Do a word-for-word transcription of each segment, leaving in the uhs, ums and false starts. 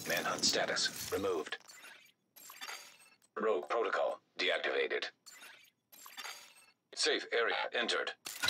Manhunt status removed. Rogue protocol deactivated. Safe area entered.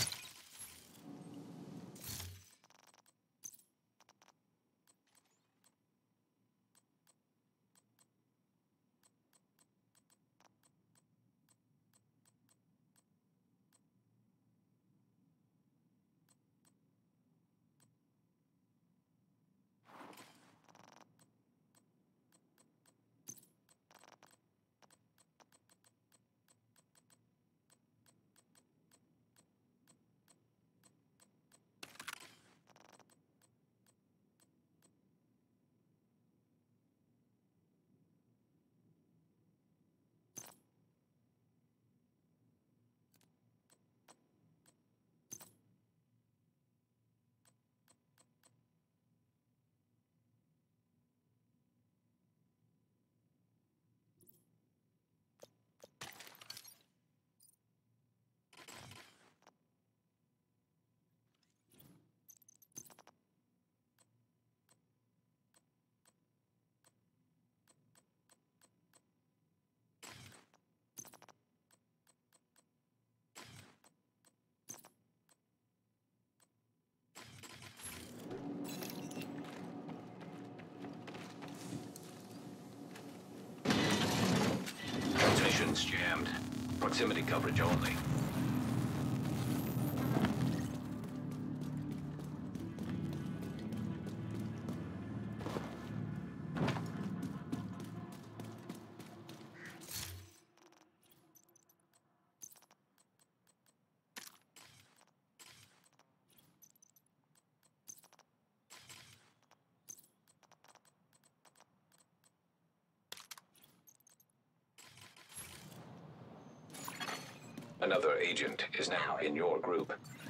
Transmissions jammed. Proximity coverage only. Another agent is now in your group.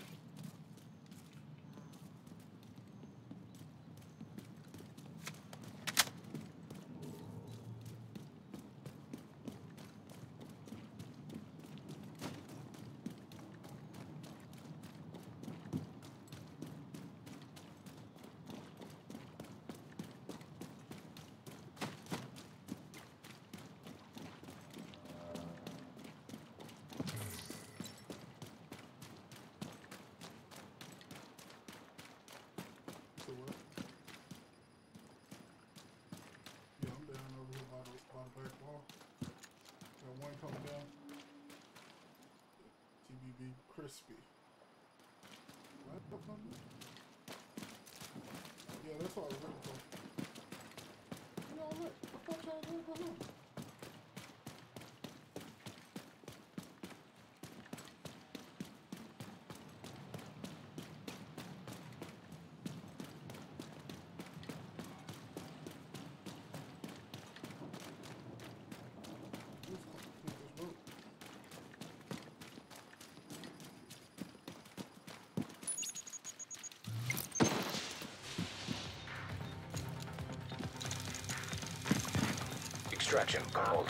Crispy. What the fuck? Yeah, that's what I was looking for. You know what? I thought y'all was looking for him. Extraction called.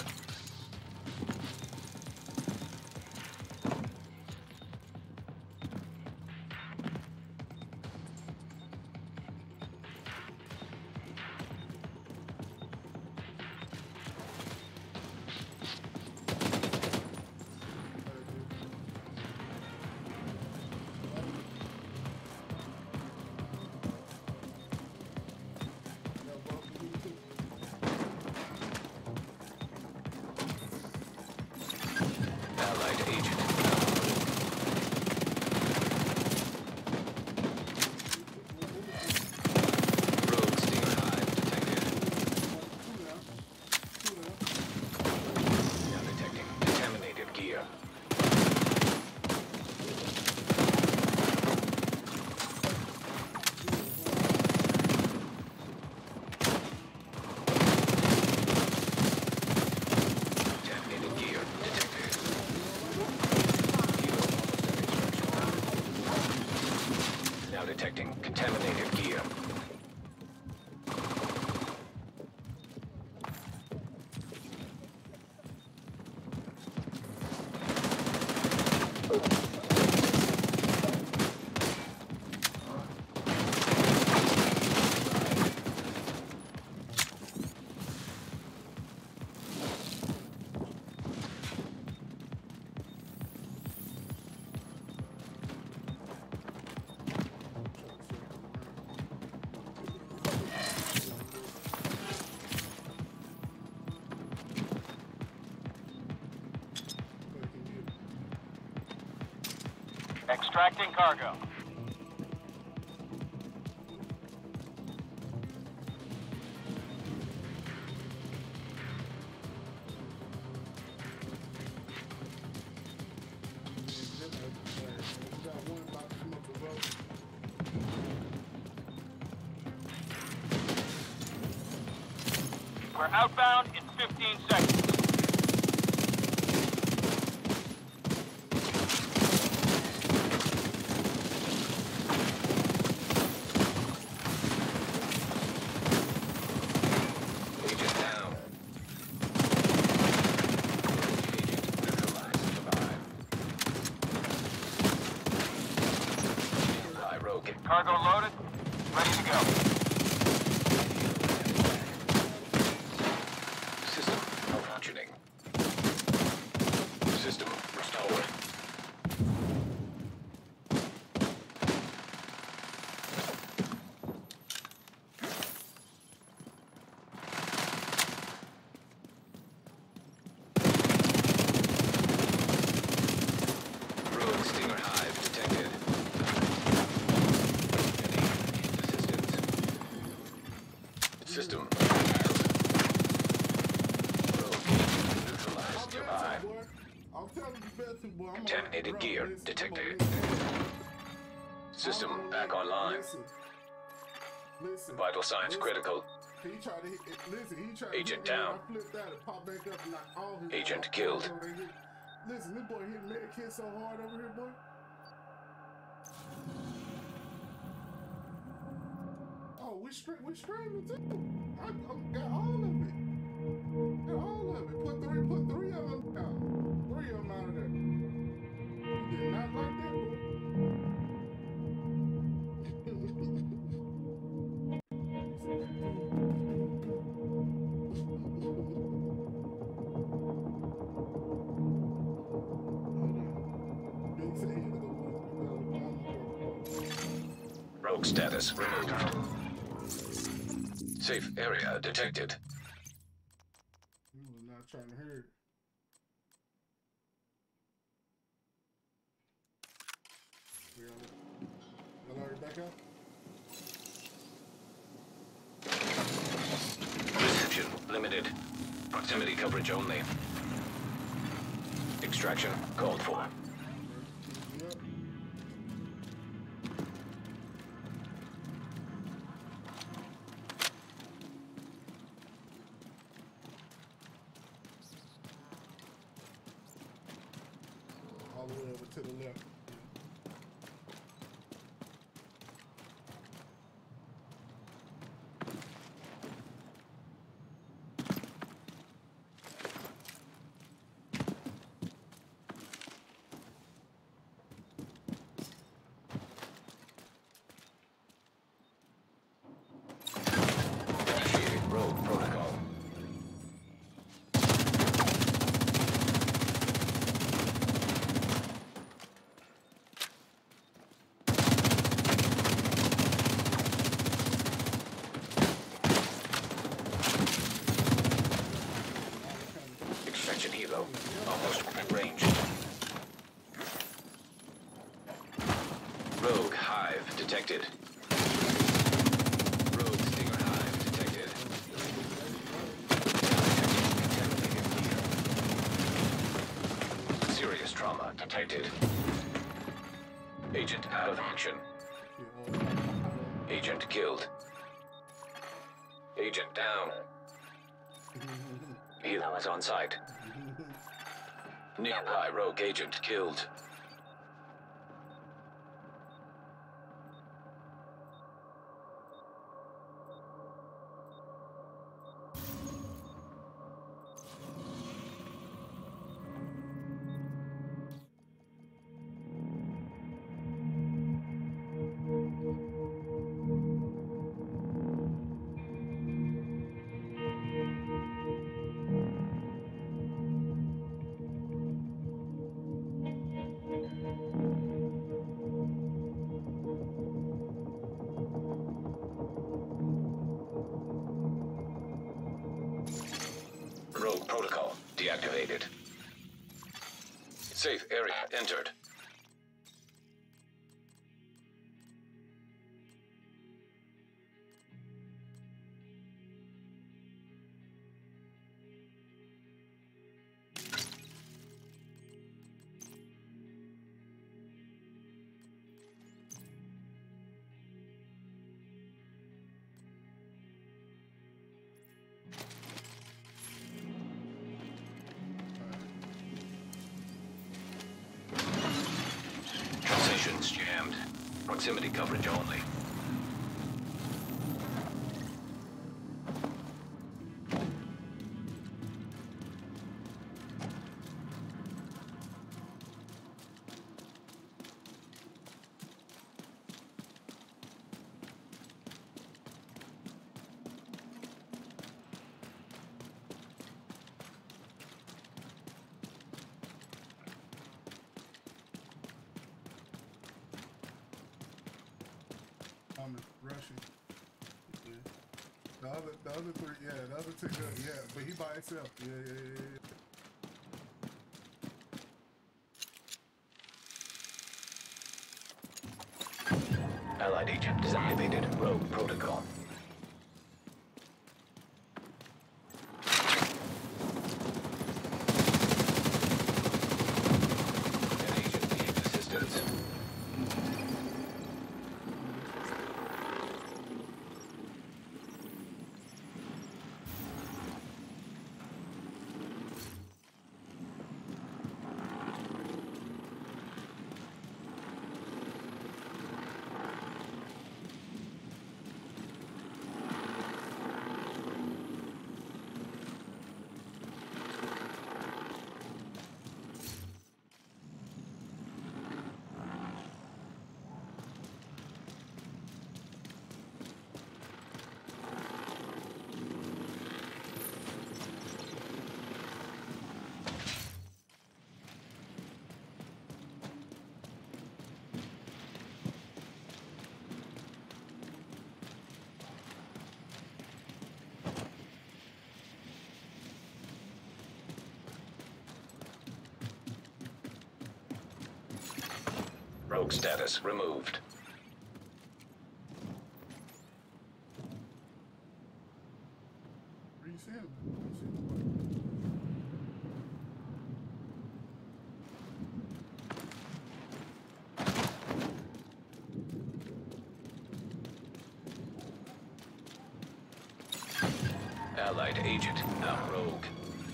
Gear detected. Extracting cargo. We're outbound in fifteen seconds. Agent down. Agent neutralized. Survive. High rogue. Cargo loaded. Ready to go. System malfunctioning. System restored. Rogue Stinger Hive detected. Any assistance? System Rogue agent neutralized. Survive. I'm telling you, better, boy. I'm Contaminated alright, gear bro. Listen, detected. come on, listen. System I'm back gonna- online. Listen. Listen. Vital signs Listen. critical. He tried to hit, listen, he tried Agent to hit me, down. I flipped out and popped back up and knocked all his Agent all killed. his over there. Listen, this boy hit med kid so hard over here, boy. Oh, we straight, we streaming too. I, I got all of it. Got all of it. Put three, put three of them down. Three of them out of there. You did not like that, boy. Big said he had to go with Rogue status removed. Safe area detected. You was not trying to hear it. We got y'all already back up? Reception limited. Proximity coverage only. Extraction called for. Yep. All the way over to the left. Initiating rogue protocol. Extraction helo. Almost within range. Rogue hive detected. Rogue Stinger hive detected. Contaminated gear. Serious trauma detected. Agent out of action. Agent killed. Agent down. Helo is on site. Nearby rogue agent killed. Rogue protocol deactivated. Safe area entered. Proximity coverage only. Um, Russian. Yeah. The other, the other three, yeah, the other two, good, yeah, but he by himself. Yeah, yeah, yeah, yeah. Allied agent disactivated. Rogue protocol. An agent needs assistance. Rogue status removed. Where you see him? You see him? Allied agent now rogue.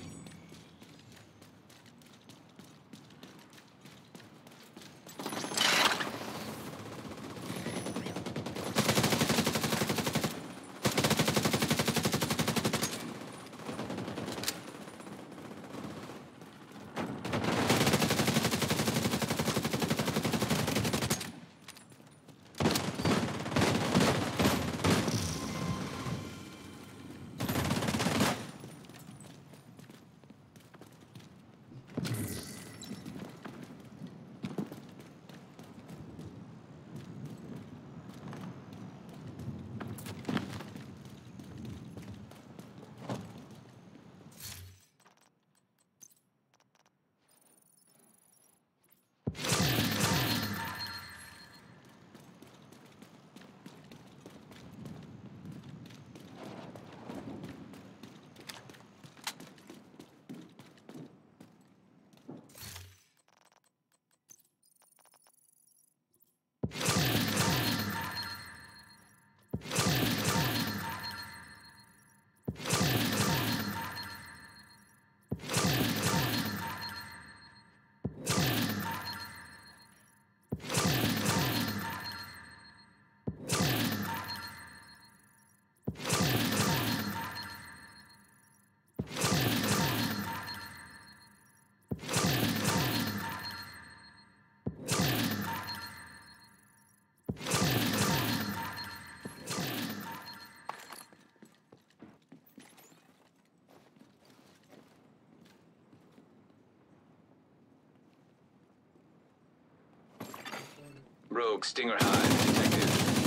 Rogue Stinger Hive detected.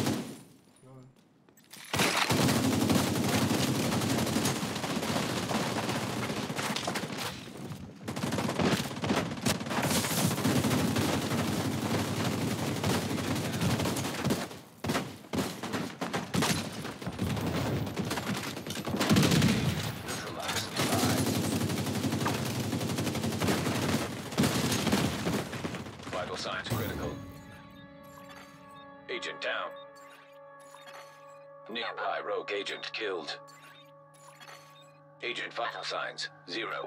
Neutralized. Vital signs critical. Agent down. Nearby rogue agent killed. Agent vital signs, zero.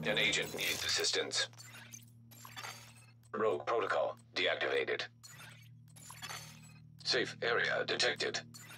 An agent needs assistance. Rogue protocol deactivated. Safe area detected.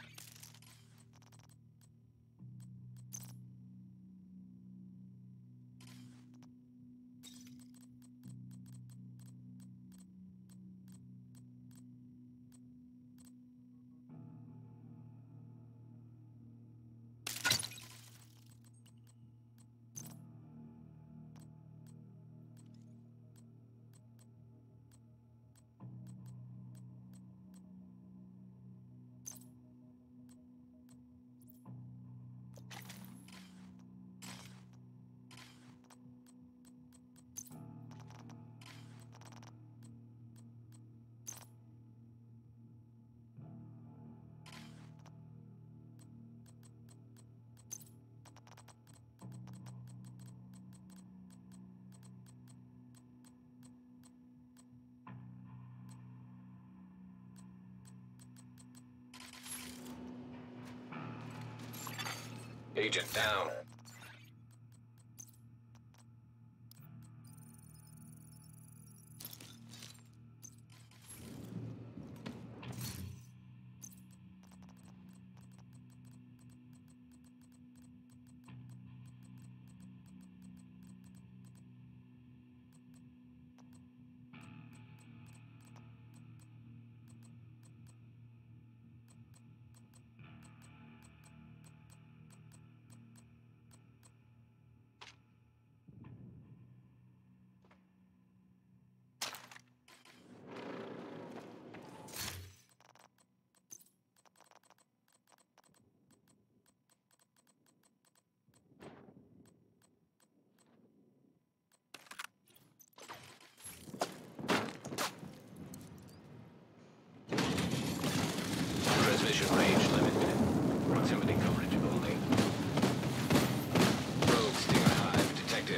Agent down. Transmission range limited. Proximity coverage only. Rogue Stinger Hive detected.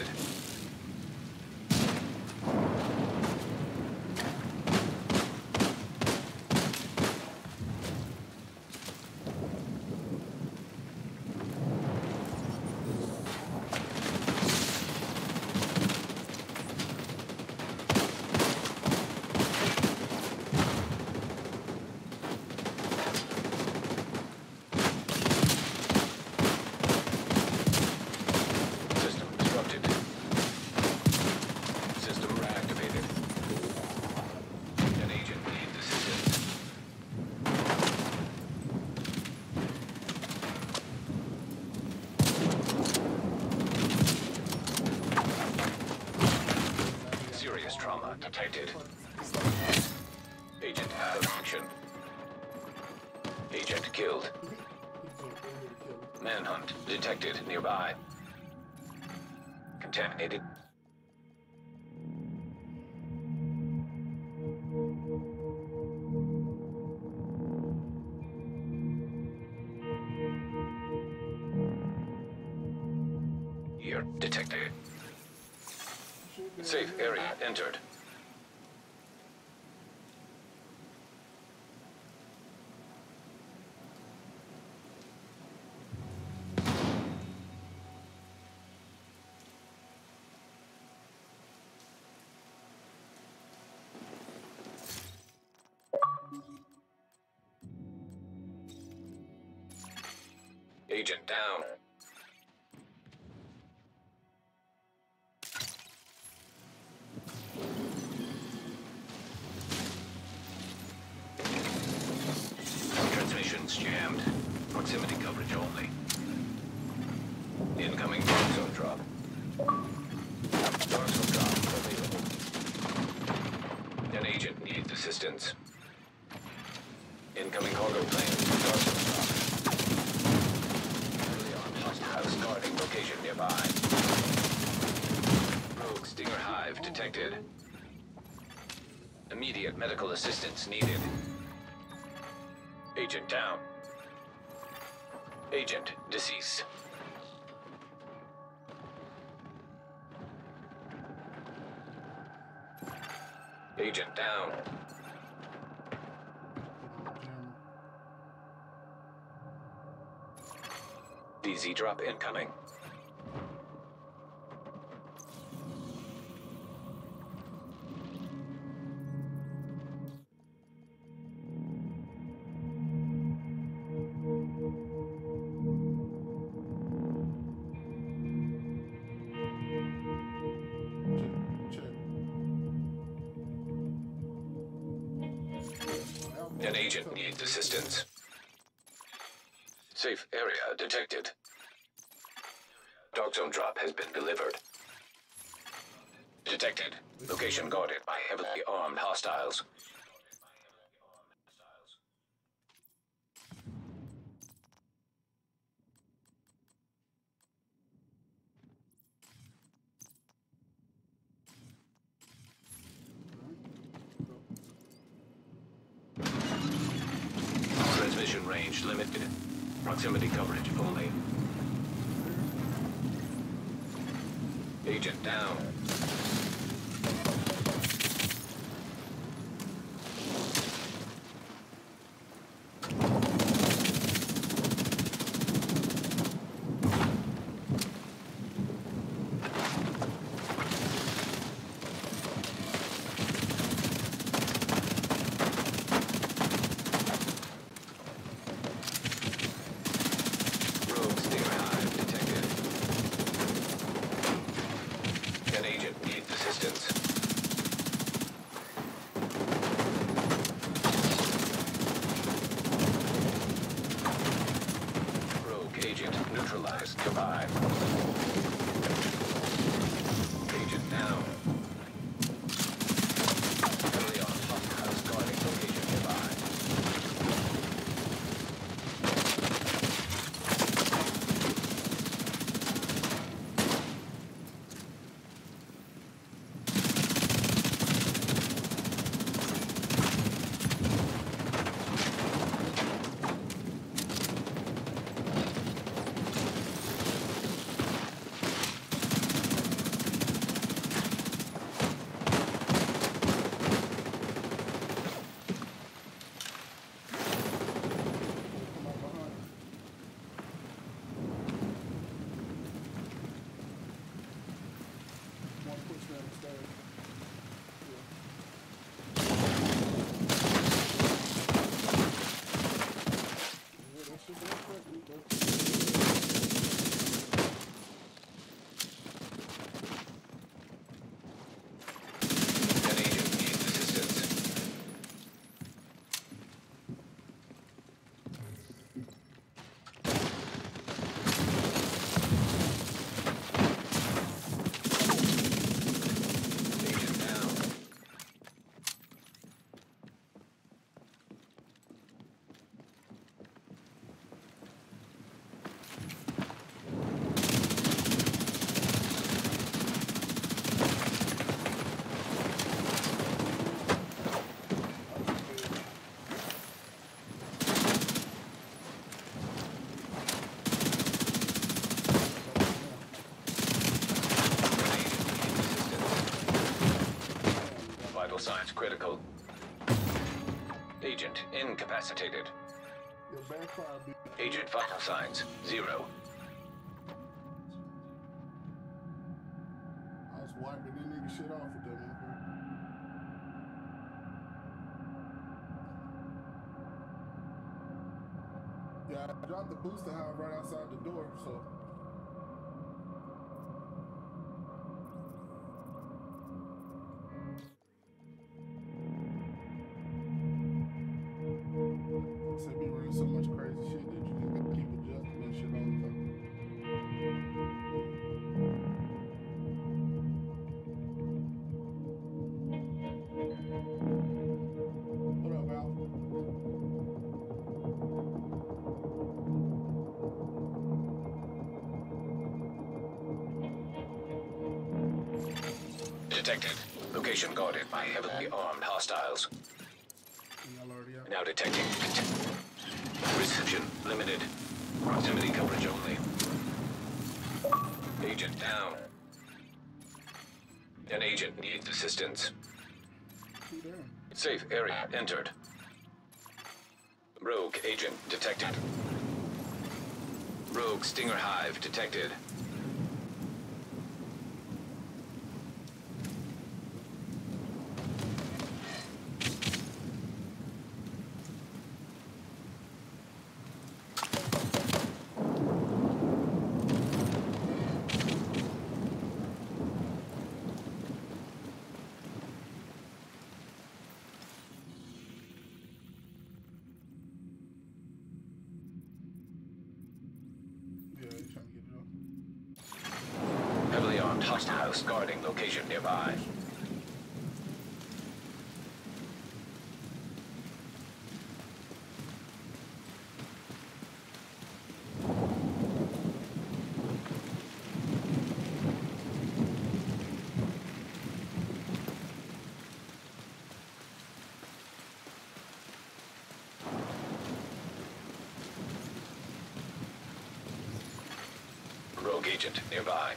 System disrupted. System reactivated. An agent needs assistance. Serious trauma detected. Agent out of action. Agent killed. He jumped in here to kill him. Manhunt detected nearby. Contaminated. Here detected. Shoot, man. Safe area entered. Agent down. Transmissions jammed. Proximity coverage only. Incoming dark zone drop. Dark zone drop available. An agent needs assistance. Incoming cargo plane. Dark zone drop. Early on hostile guarding location nearby. Rogue Stinger Hive detected. Immediate medical assistance needed. Agent down. Agent deceased. Agent down. D Z drop incoming. agent needs assistance. Safe area detected. Dog zone drop has been delivered. Detected. Location guarded by heavily armed hostiles. Transmission range limited. Proximity coverage only. Agent down. Rogue Stinger Hive detected. An agent needs assistance. Rogue agent neutralized. Survive. Agent down. Heavily armed hostiles guarding location nearby. Come out behind. One push down the stairs. Yeah, that shit don't affect me, bro. An agent needs assistance. Agent down. Vital signs critical. Agent incapacitated. Your backfire be Agent vital signs zero. I was wiping that nigga shit off with that motherfucker. Yeah, I dropped the booster hive right outside the door, so. Said be running so much crazy shit that you just gotta keep adjusting that shit all the time. What up, Al? Detected. Location guarded by heavily armed hostiles. Y'all already out? Now detecting. Reception limited. Proximity coverage only. Agent down. An agent needs assistance. Two down. Safe area entered. Rogue agent detected. Rogue Stinger Hive detected. hostiles guarding location nearby. Rogue agent nearby.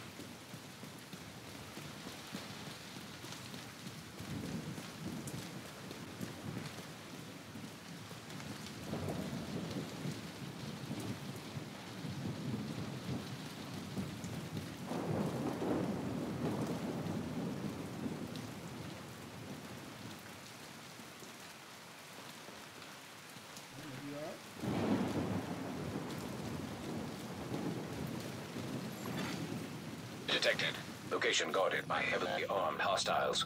Detected. Location guarded by heavily armed hostiles.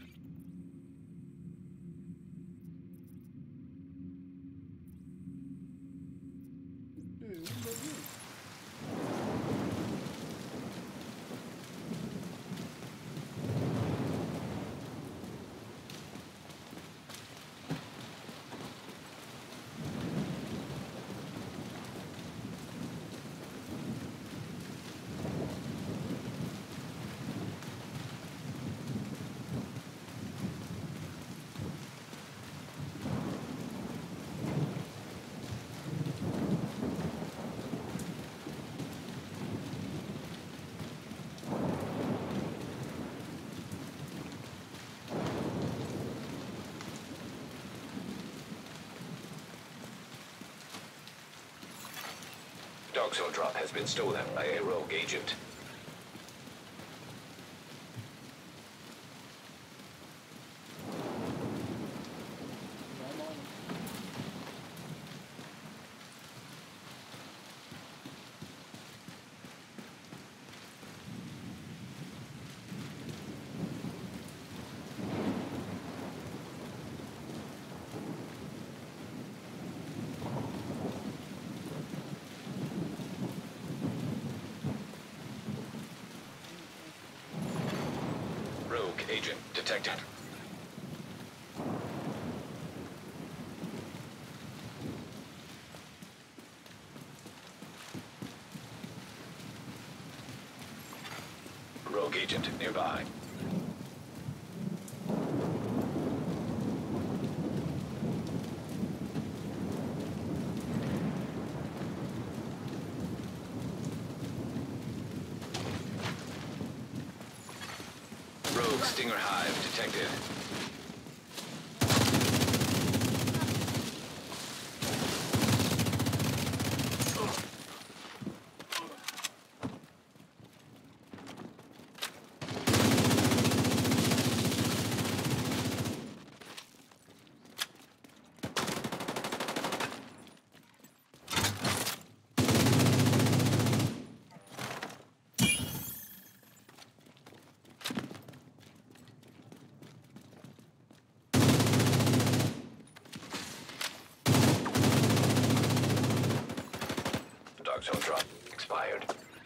Dog zone drop has been stolen by a rogue agent. Rogue agent detected. Rogue agent nearby. Rogue Stinger Hive detected. Dog zone drop expired.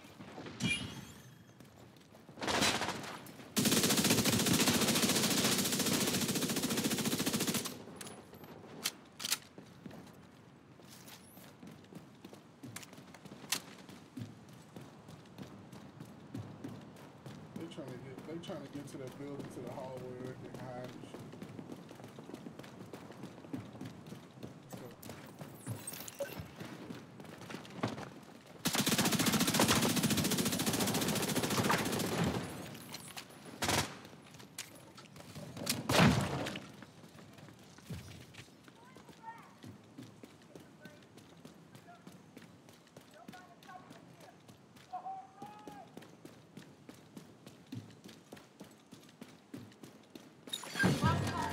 They trying to get they trying to get to that building, to the hallway where they can hide and shit. What's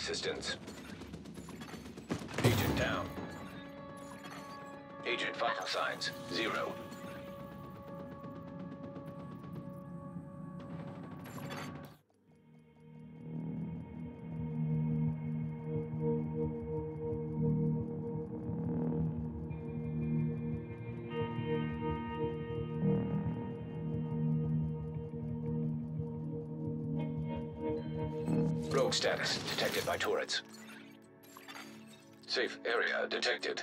assistance. Agent down. Agent vital signs, zero. Rogue status detected by turrets. Safe area detected.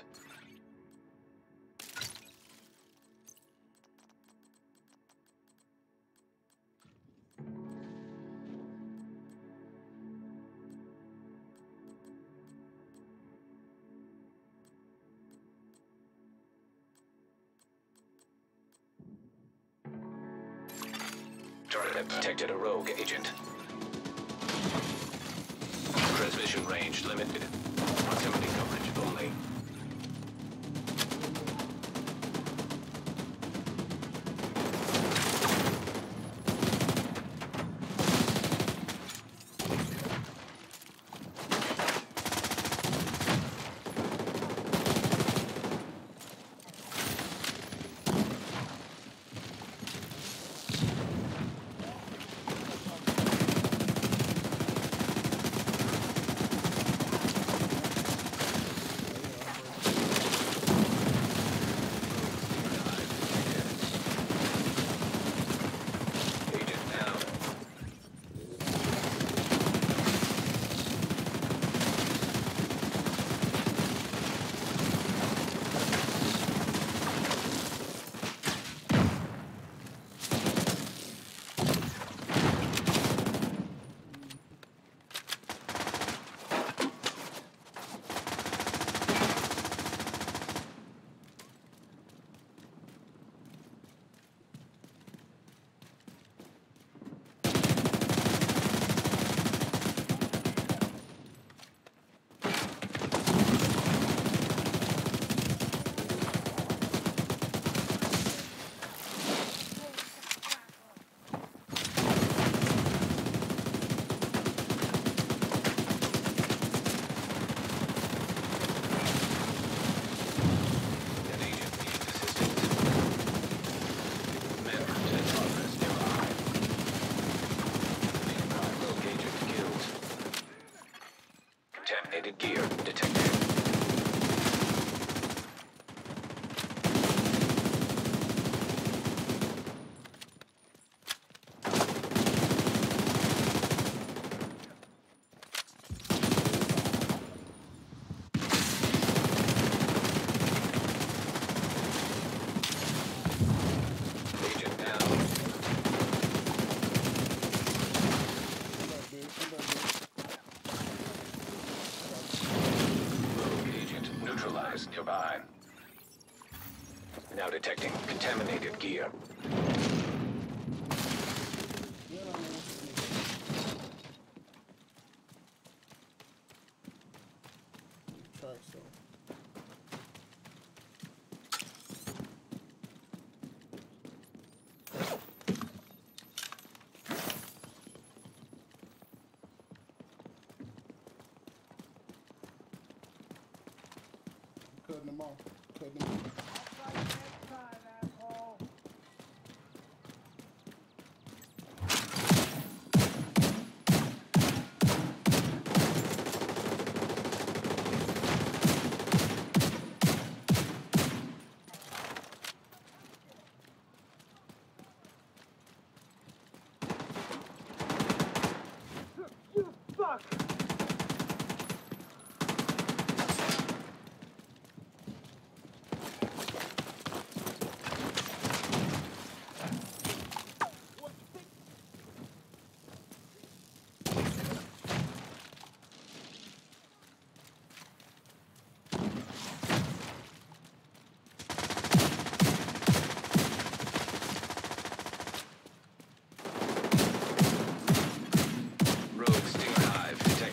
Turret have detected a rogue agent. Transmission range limited. Proximity coverage only. Contaminated gear detected. Agent down. Neutralized nearby. Now detecting contaminated gear. Track so. Cutting them off. Cutting them off. Rogue Stinger Hive detected.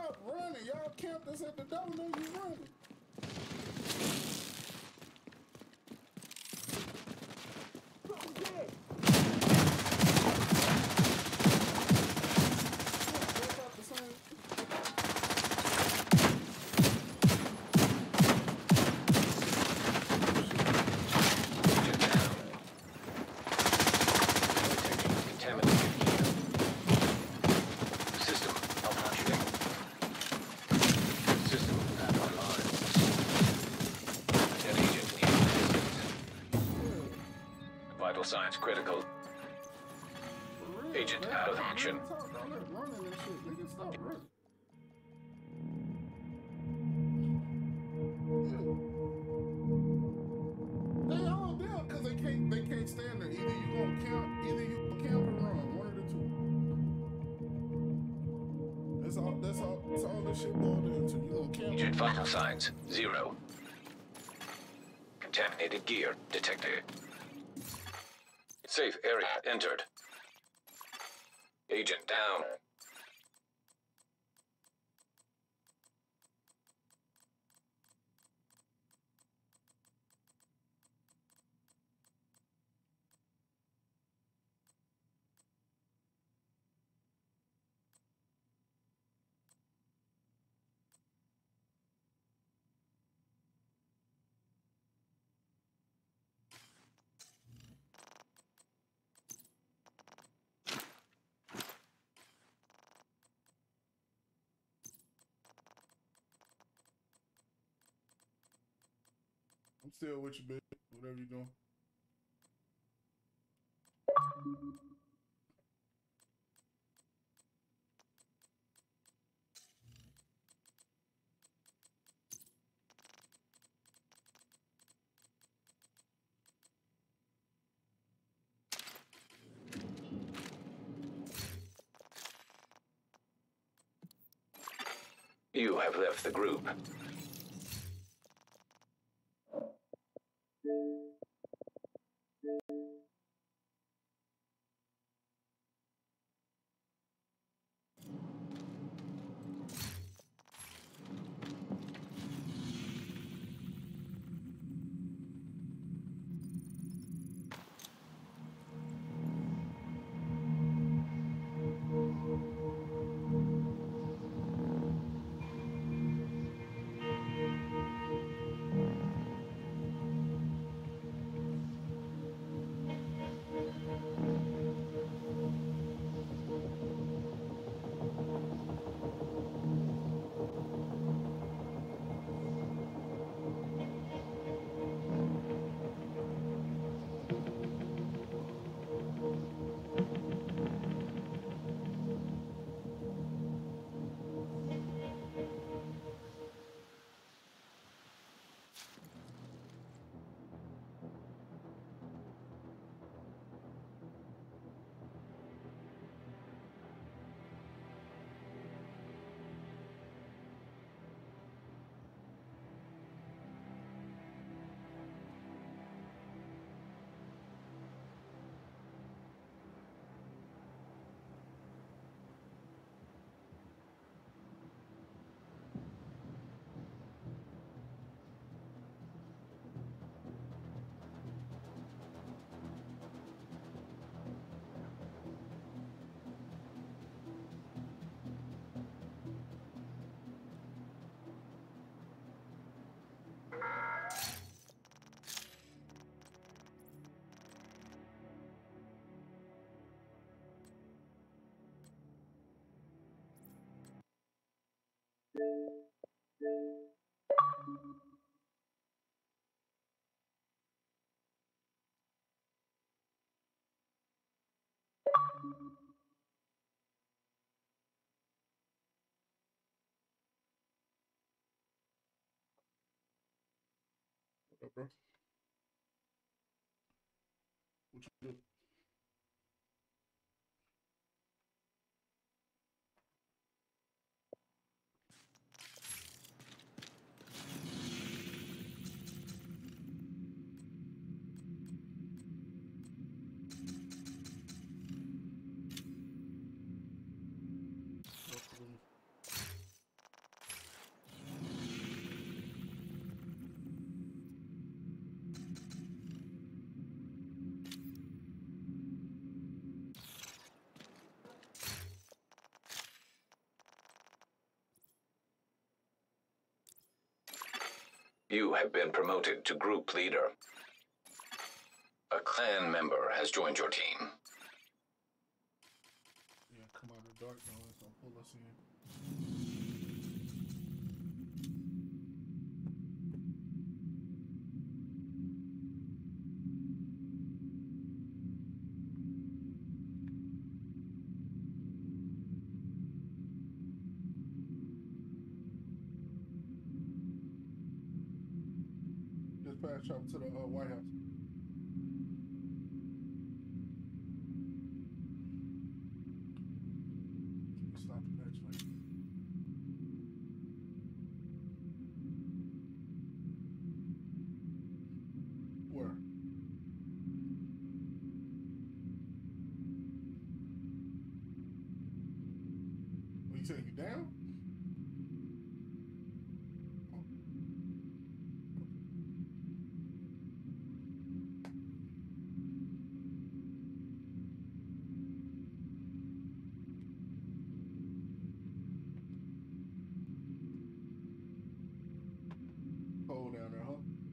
stop running. Y'all camped us at the door. No, you running. Vital signs critical. Agent out of action. They all down because they can't they can't stand there. Either you gonna camp, either you gonna camp and run. One of the two. That's all that's all that's all this shit boiled into. You gonna camp. Agent vital signs zero. Contaminated gear detected. Safe area entered. Agent down. I'm still with you, bitch. Whatever you doing. You have left the group. What up, bro? What you do? You have been promoted to group leader. A clan member has joined your team. Yeah, come out of the dark now. It's gonna pull us in. Just pass travel to the uh, White House. Stop the next way. Where? What, you saying you down? Cold down there, huh?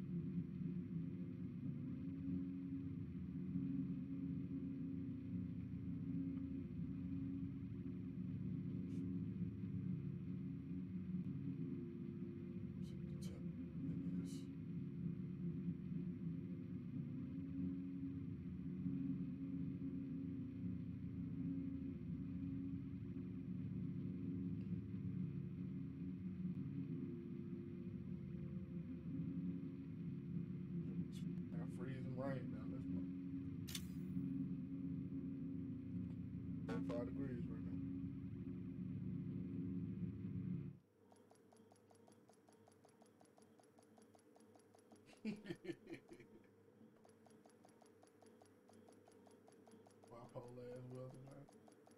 Got freezing rain down this one. Five degrees right now. Bipolar as well tonight.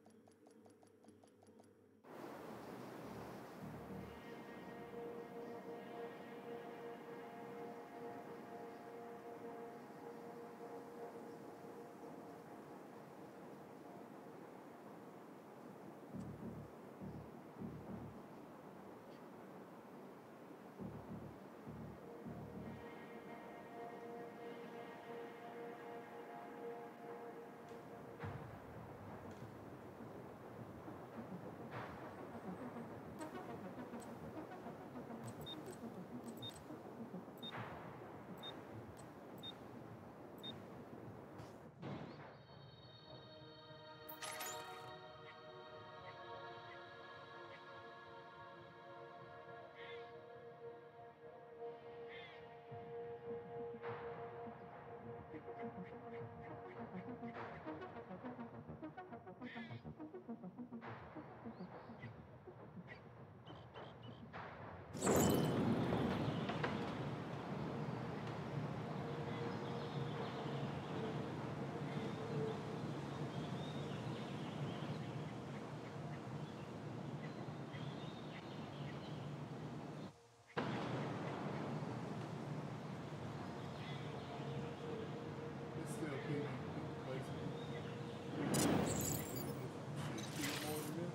It's still peeling, basically. Shit, peel more than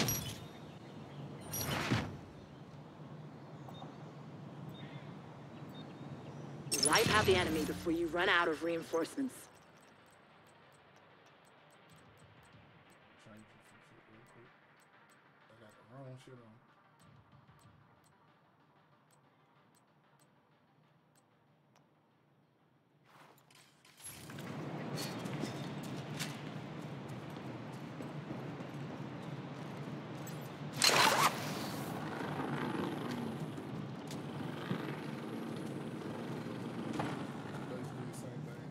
this. Wipe out the enemy before you run out of reinforcements. Change some shit real quick. I got the wrong shit on. Basically the same thing,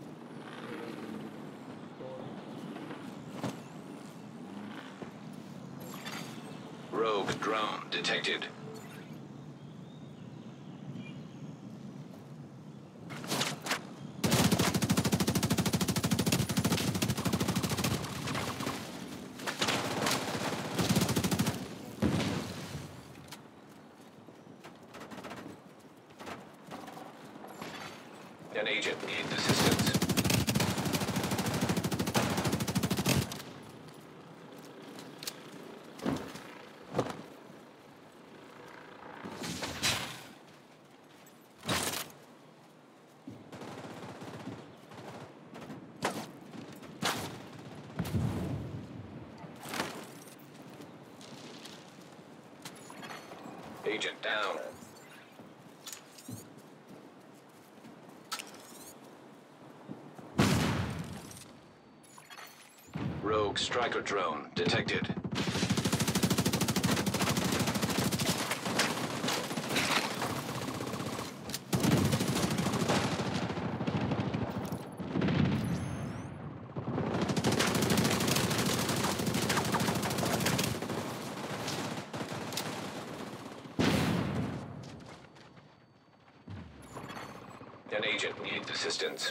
just Rogue drone detected. An agent needs assistance. Agent down. Rogue striker drone detected. An agent needs assistance.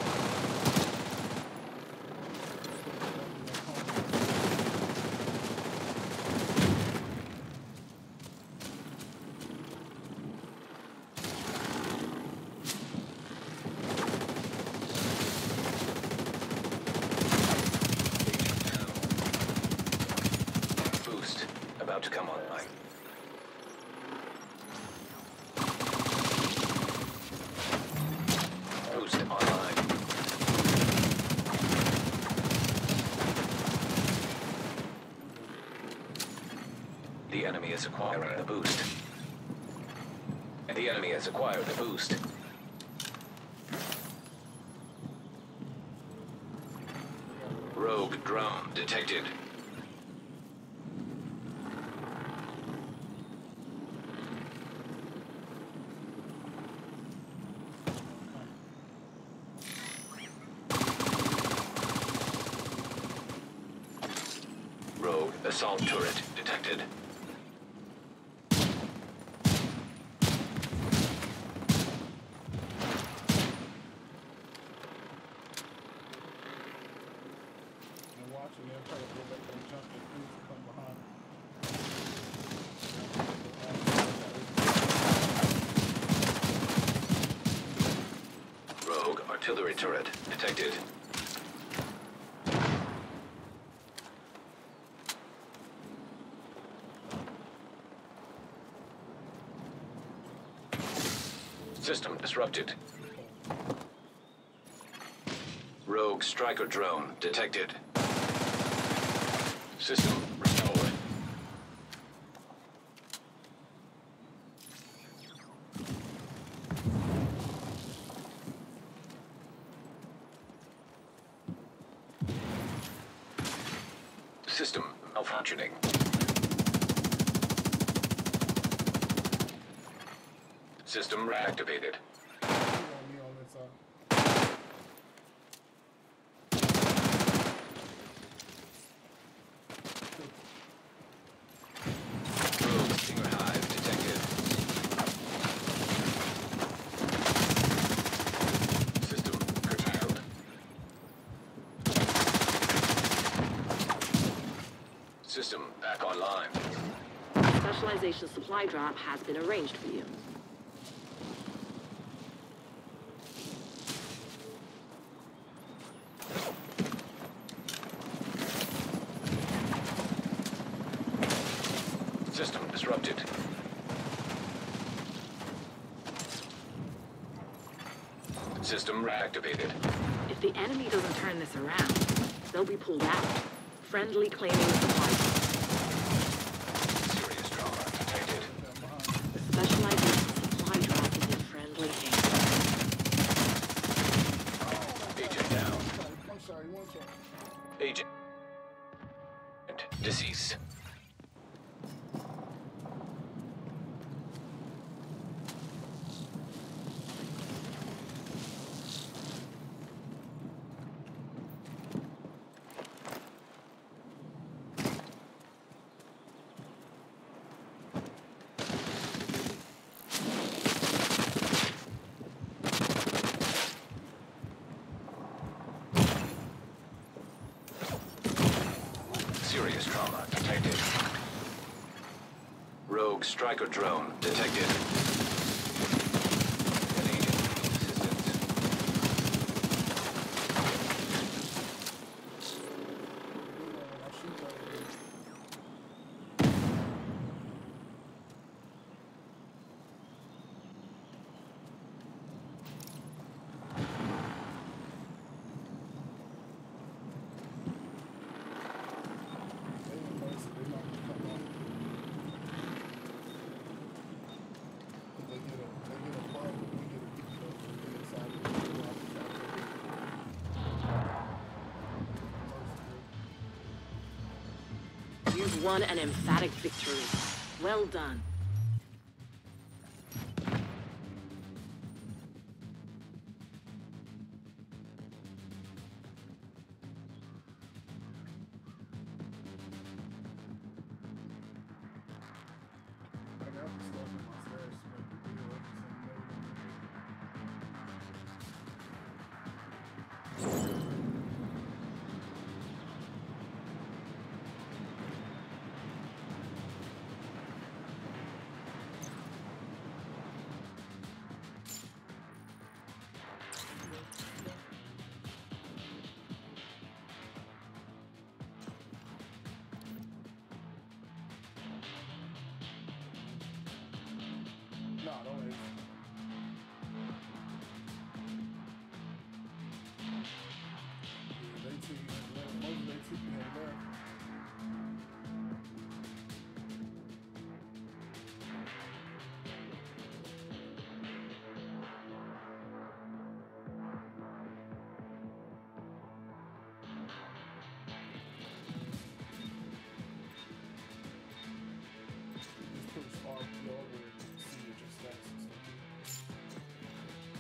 Boost about to come online. Boost online. The enemy is acquiring the boost. And the enemy has acquired the boost. Rogue drone detected. Rogue assault turret detected. I'm watching them try to go back and jump and please come behind. Rogue artillery turret detected. System disrupted. Rogue striker drone detected. System restored. System malfunctioning. System reactivated. You want me on this side. Rogue Stinger hive detected. System curtailed. System back online. Specialization supply drop has been arranged for you. System disrupted. System reactivated. If the enemy doesn't turn this around, they'll be pulled out. Friendly claiming the supply drop. Serious trauma detected. The specialization supply drop is in friendly hands. Agent down. One shot, one shot. Agent deceased. Serious trauma detected. Rogue striker drone detected. An agent needs assistance. I'll shoot that again. They ain't nice, they not gonna come out. Teams won an emphatic victory. Well done. I got the stuff in my stash to make the deal up and some later. No, don't hit. Yeah, they took you left. Most of they took you had left. Just put as far as you over there to see what your stats and stuff do.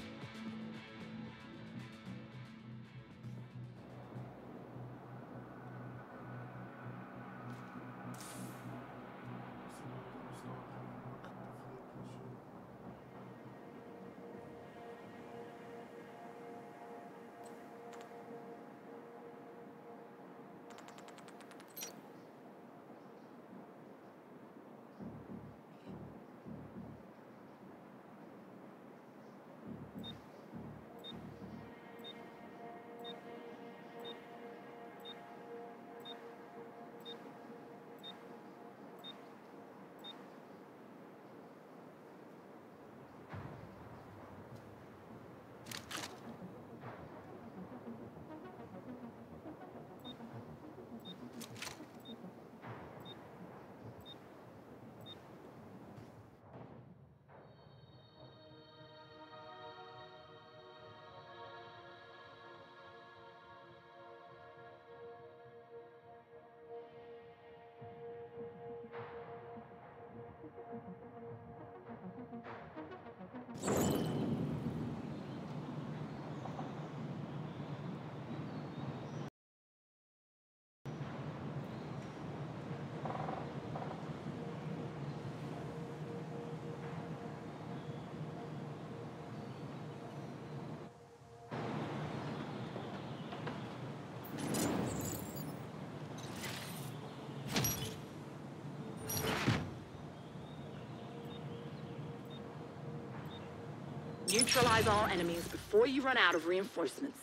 Neutralize all enemies before you run out of reinforcements.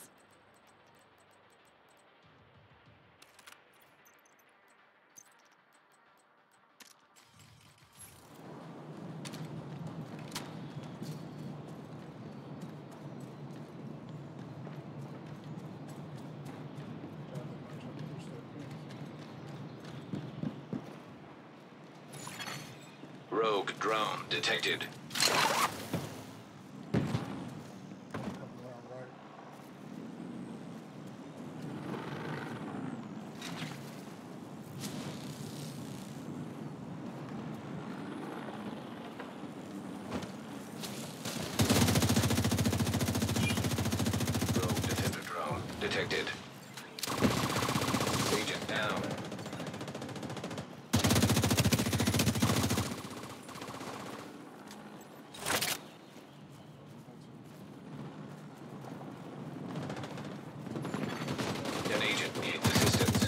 Rogue drone detected. Detected. Agent down. An agent needs assistance.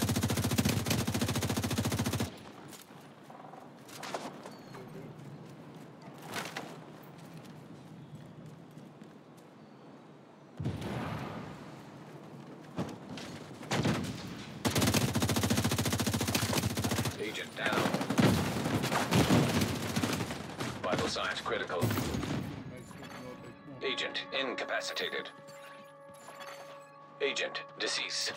Agent down. Vital signs critical. Agent incapacitated. Agent deceased.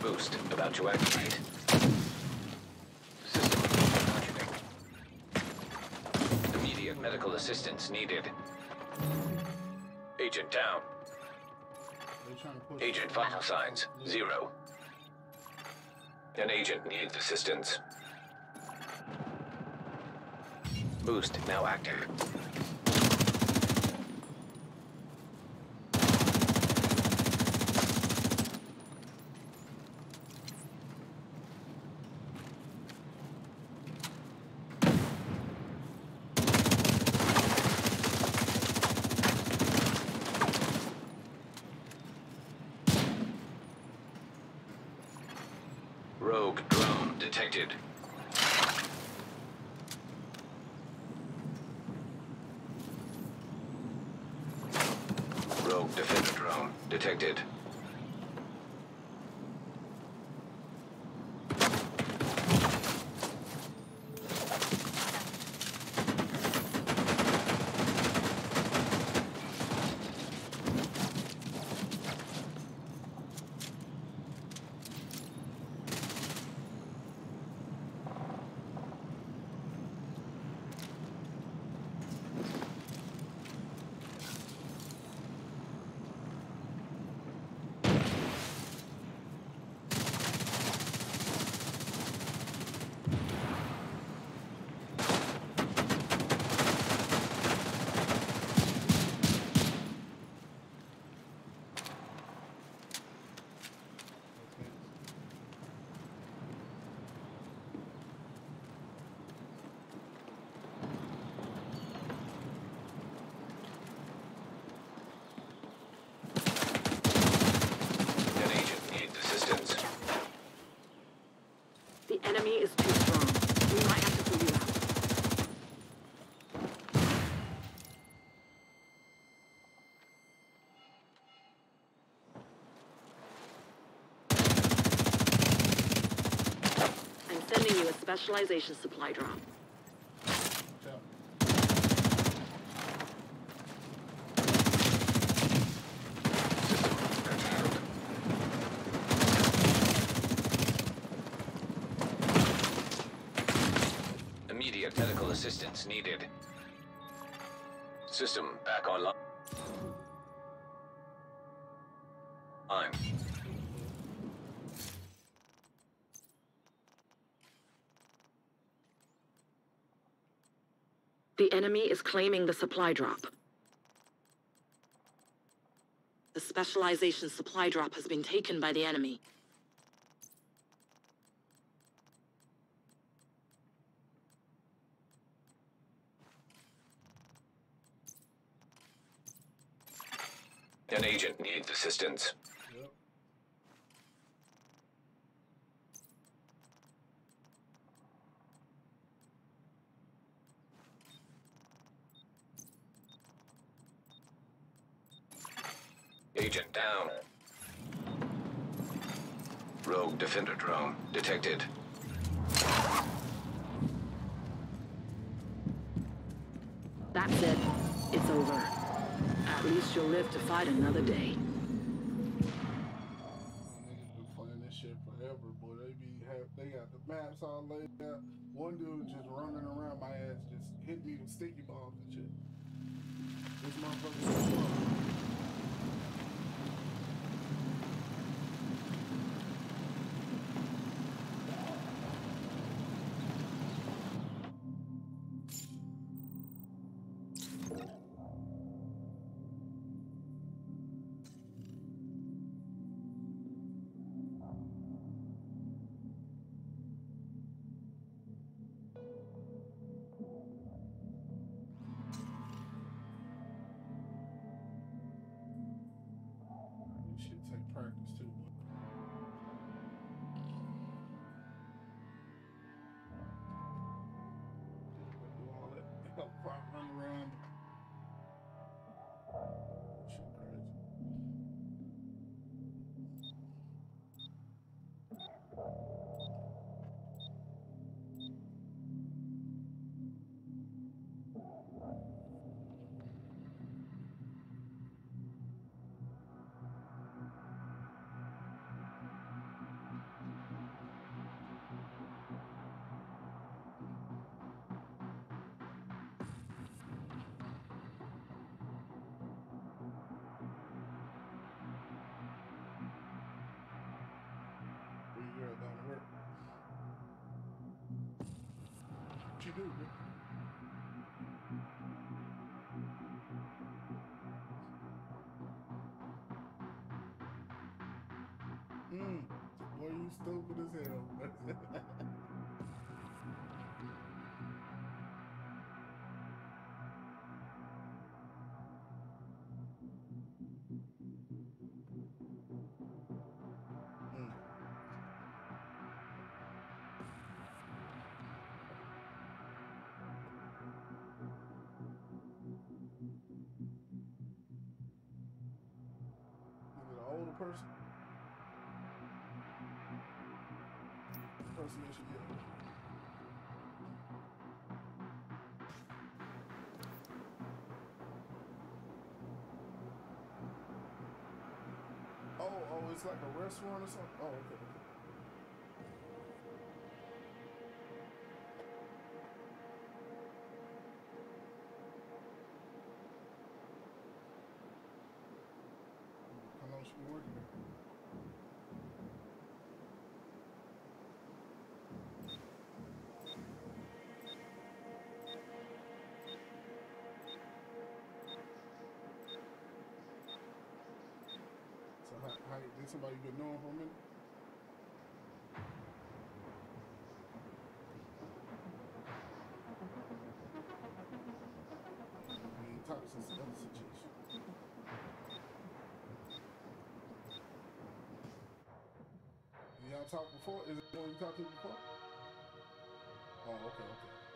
boost about to activate. System functioning. Immediate medical assistance needed. Agent down. They trying to push Agent vital signs, zero. An agent needs assistance. Boost now active. Rogue drone detected. Rogue defender drone detected. An agent needs assistance. The enemy is too strong. We might have to pull you out. I'm sending you a specialization supply drop. Tap. Immediate medical assistance needed. System back online. Line. The enemy is claiming the supply drop. The specialization supply drop has been taken by the enemy. An agent needs assistance. Yep. Agent down. Rogue defender drone detected. That's it. It's over. At least you'll live to fight another day. Niggas been playing this shit forever, boy. They be have they got the maps all laid out. One dude just running around my ass, just hitting me with sticky bombs and shit. This motherfucker. do, man. Mm. Boy, you stupid as hell. Mm. Is it an older person? Person that should get. Oh, oh, it's like a restaurant or something? Oh, okay, okay. How long she been working there? So how, how did somebody you been knowing for a minute? I mean, talk since the other situation. Y'all talked before? Is it the one you talked to before? Oh, okay, okay.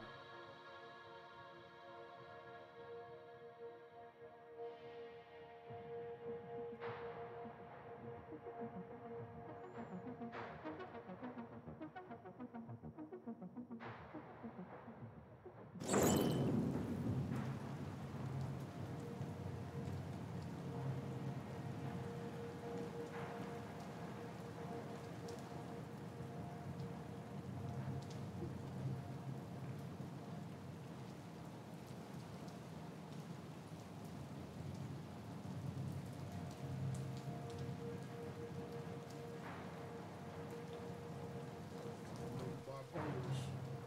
Bipolarish.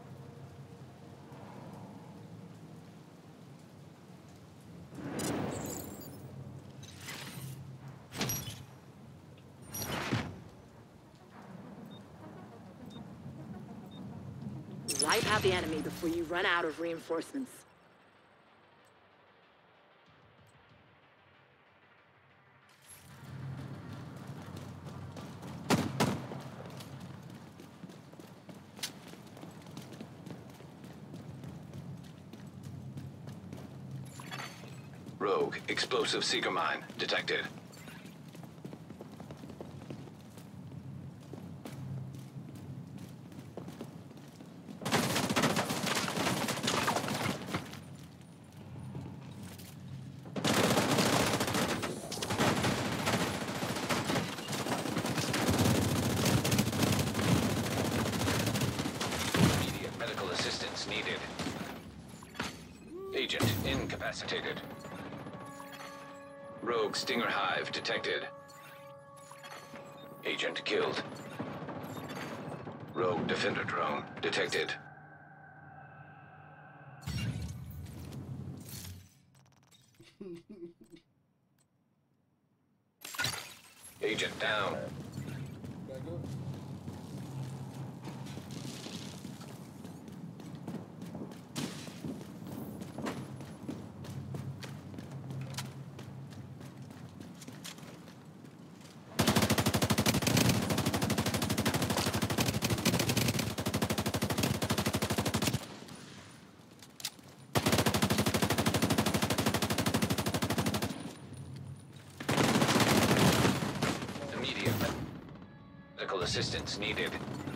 Wipe out the enemy before you run out of reinforcements. Rogue, explosive seeker mine detected. Immediate medical assistance needed. Agent incapacitated. Rogue Stinger Hive detected. Agent killed. Rogue Defender drone detected. Agent down. Back up. Immediate medical assistance needed.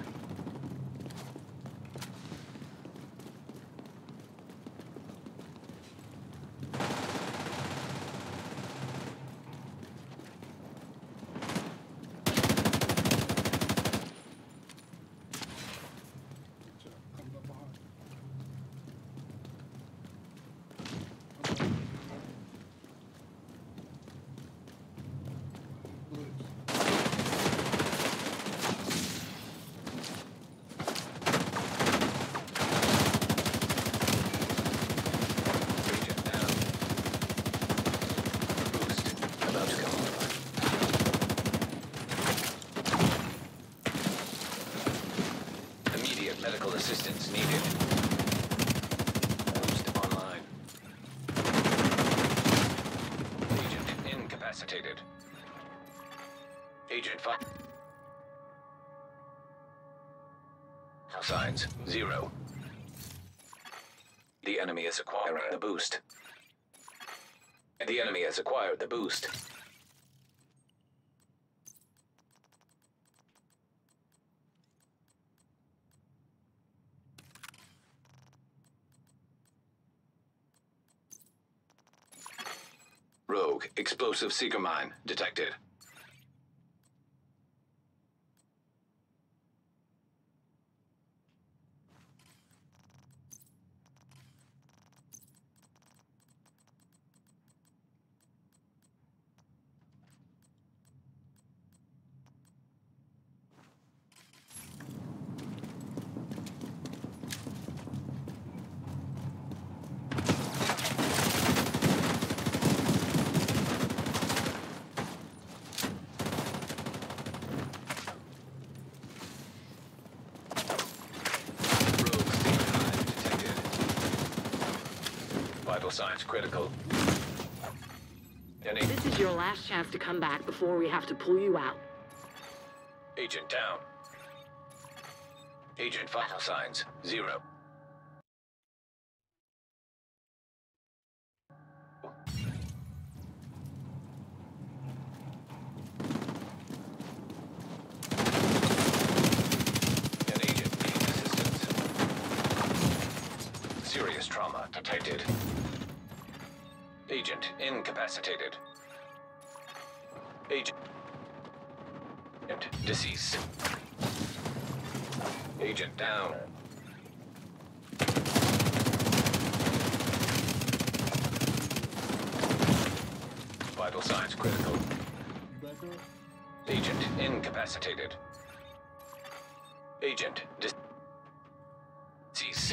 Coming up behind. Glitch. assistance needed. Boost online. Agent incapacitated. Agent fi- Signs, zero. The enemy is acquiring the boost. The enemy has acquired the boost. Rogue explosive seeker mine detected. Vital signs critical. Any This is your last chance to come back before we have to pull you out. agent down. Agent vital signs zero. An agent needs assistance. Serious trauma detected. Agent incapacitated. Agent deceased. Agent down. Vital signs critical. You back up? Agent incapacitated. Agent deceased.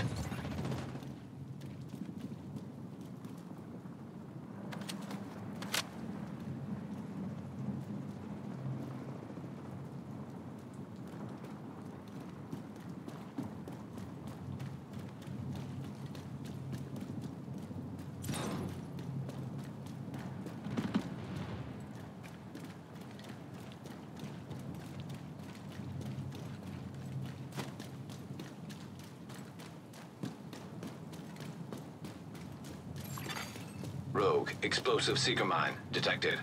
Rogue explosive seeker mine detected.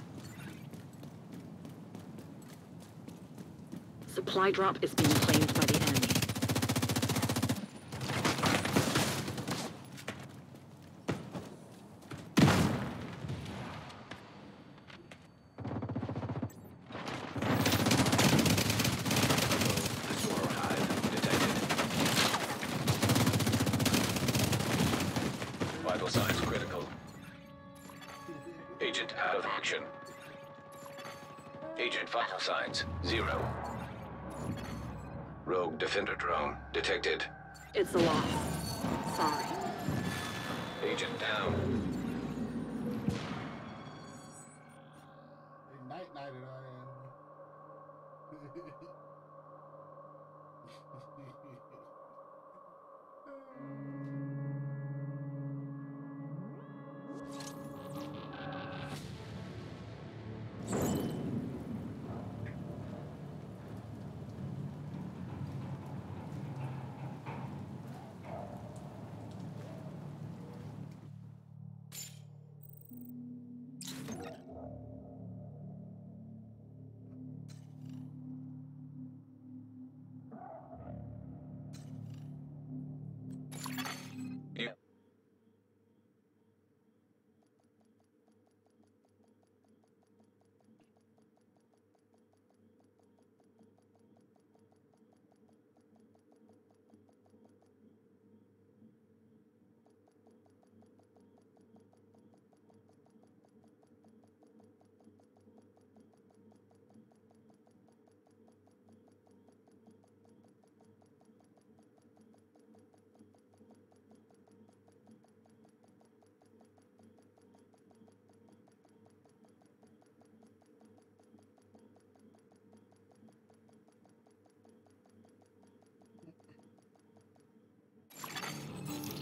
Supply drop is being claimed by the enemy. Destroyer hive detected. Vital signs critical. Agent out of action. Agent vital signs zero. Rogue defender drone detected. It's a loss. Sorry. Agent down. They night nighted our ass.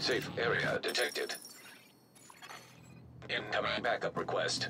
Safe area detected. Incoming backup request.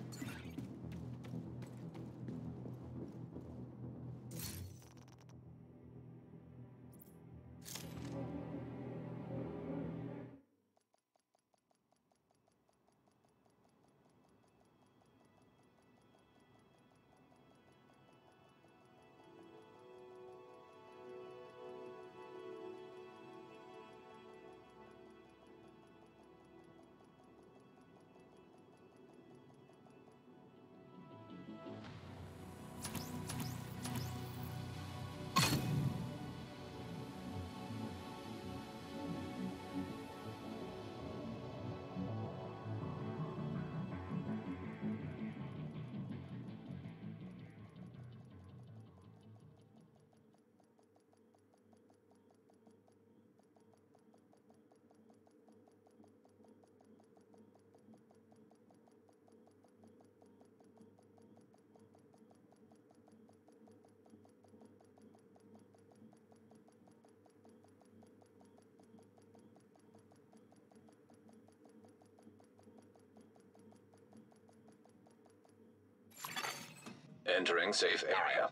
Entering safe area.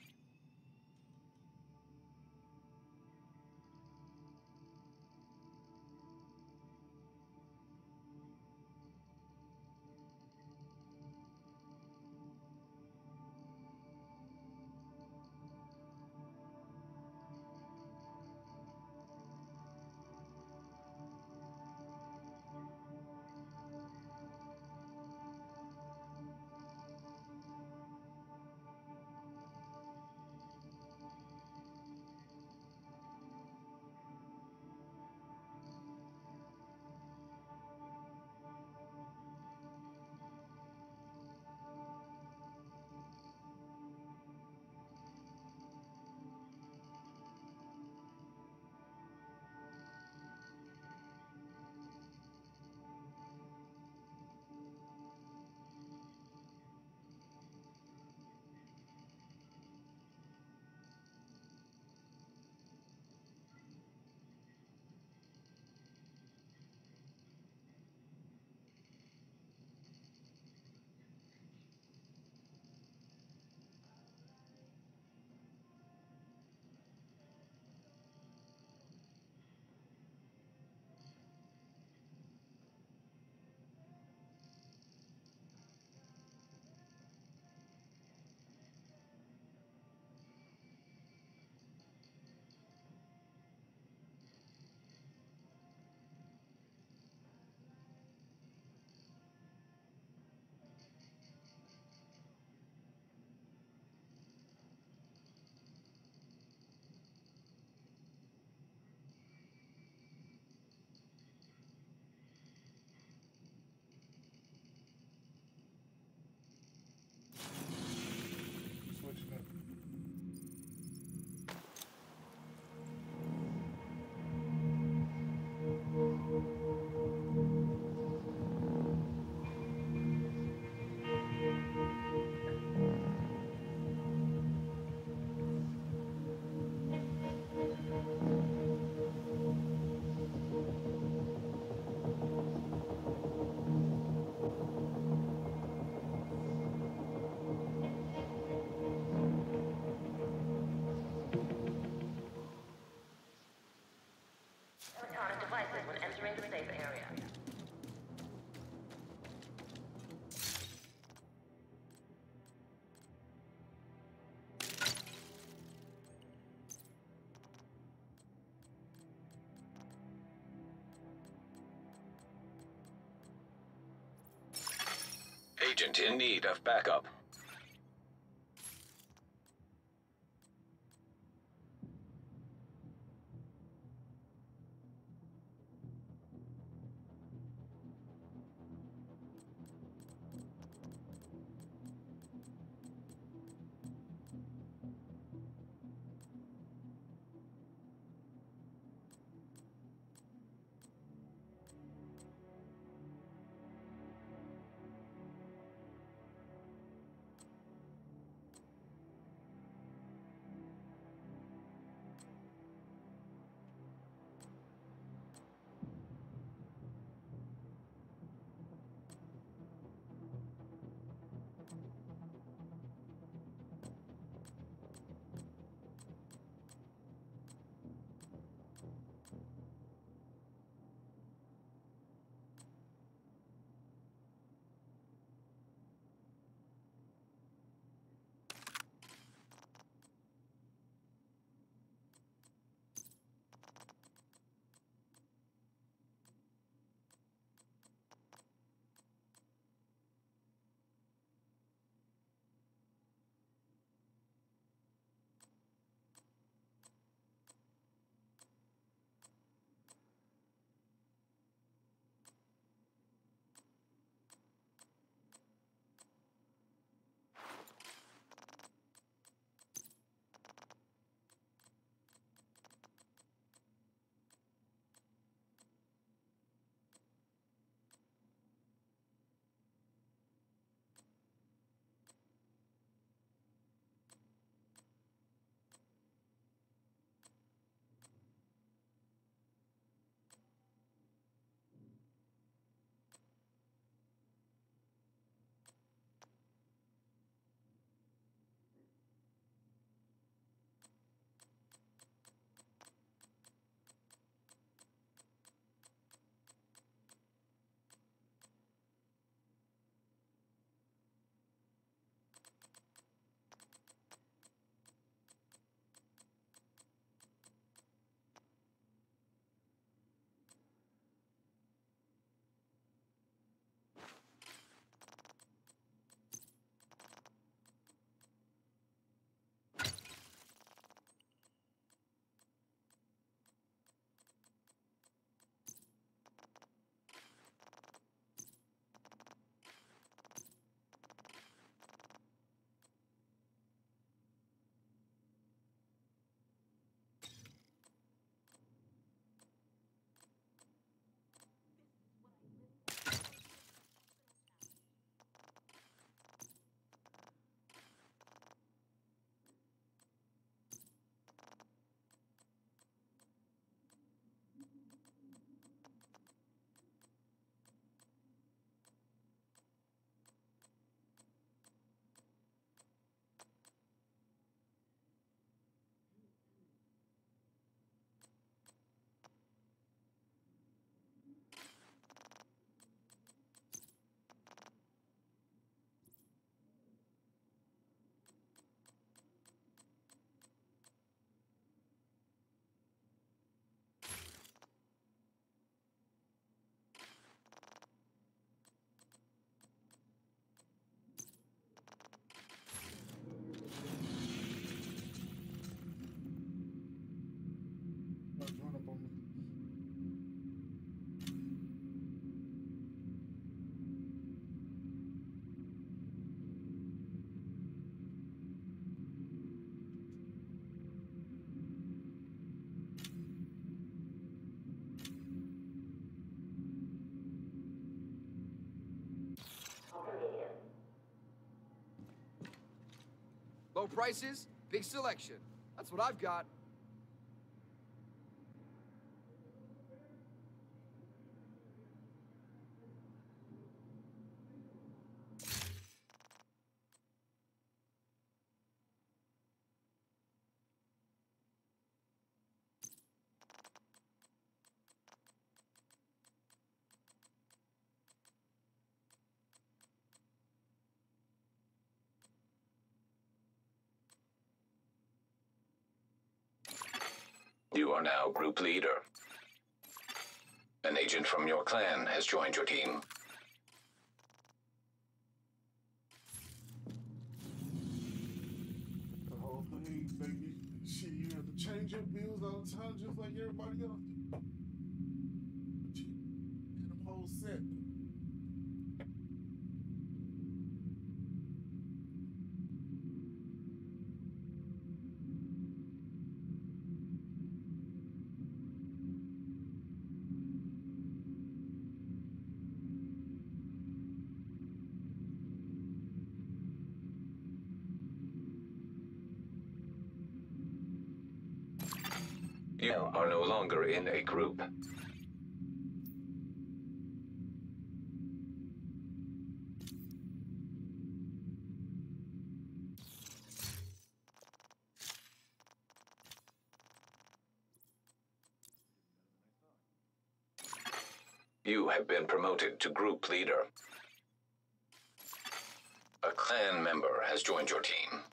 Switching up. Electronic devices when entering the safe area. Agent in need of backup. prices, big selection. That's what I've got. You are now group leader. An agent from your clan has joined your team. The whole thing, baby. Shit, you have to change your bills all the time just like everybody else do. But you, and them whole set. You are no longer in a group. You have been promoted to group leader. A clan member has joined your team.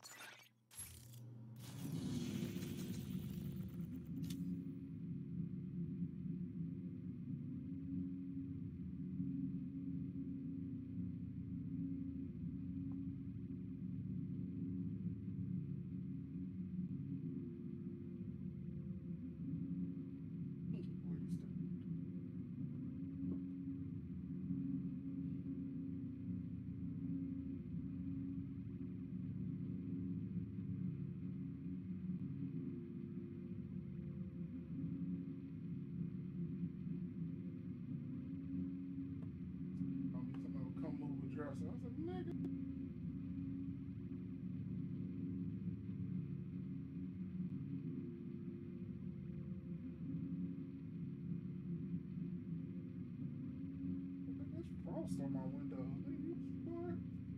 Come move with dress. I was like, nigga. There's frost on my window. What?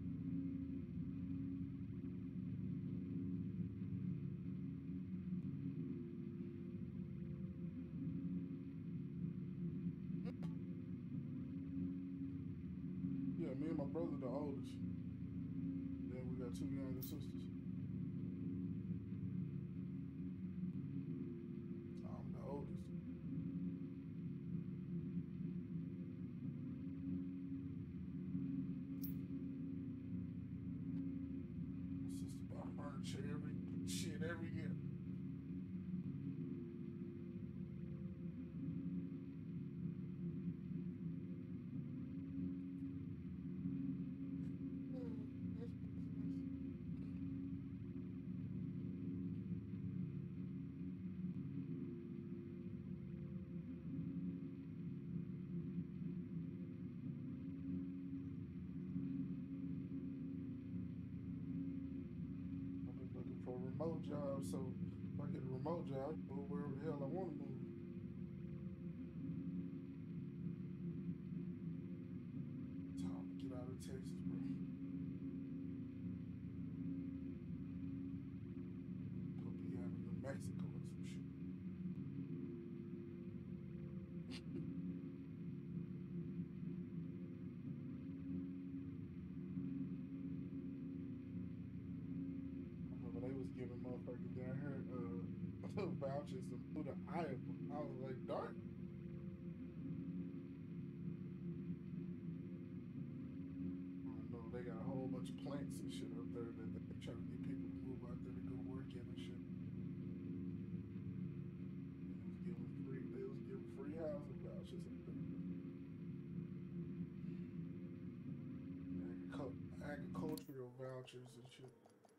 Yeah, me and my brother the oldest. Then we got two younger sisters. I'm the oldest. My sister bought furniture every shit every year. For a remote job, so if I get a remote job, I can move wherever the hell I want to move. Time to get out of Texas, bro. Hope you have in New Mexico or some shit. They was giving motherfuckers down here uh, vouchers to move to Iowa. I was like, dark. I don't know, they got a whole bunch of plants and shit up there that they're trying to get people to move out there to go work in and shit. They was giving free, they was giving free housing vouchers up there. Agric- agricultural vouchers and shit.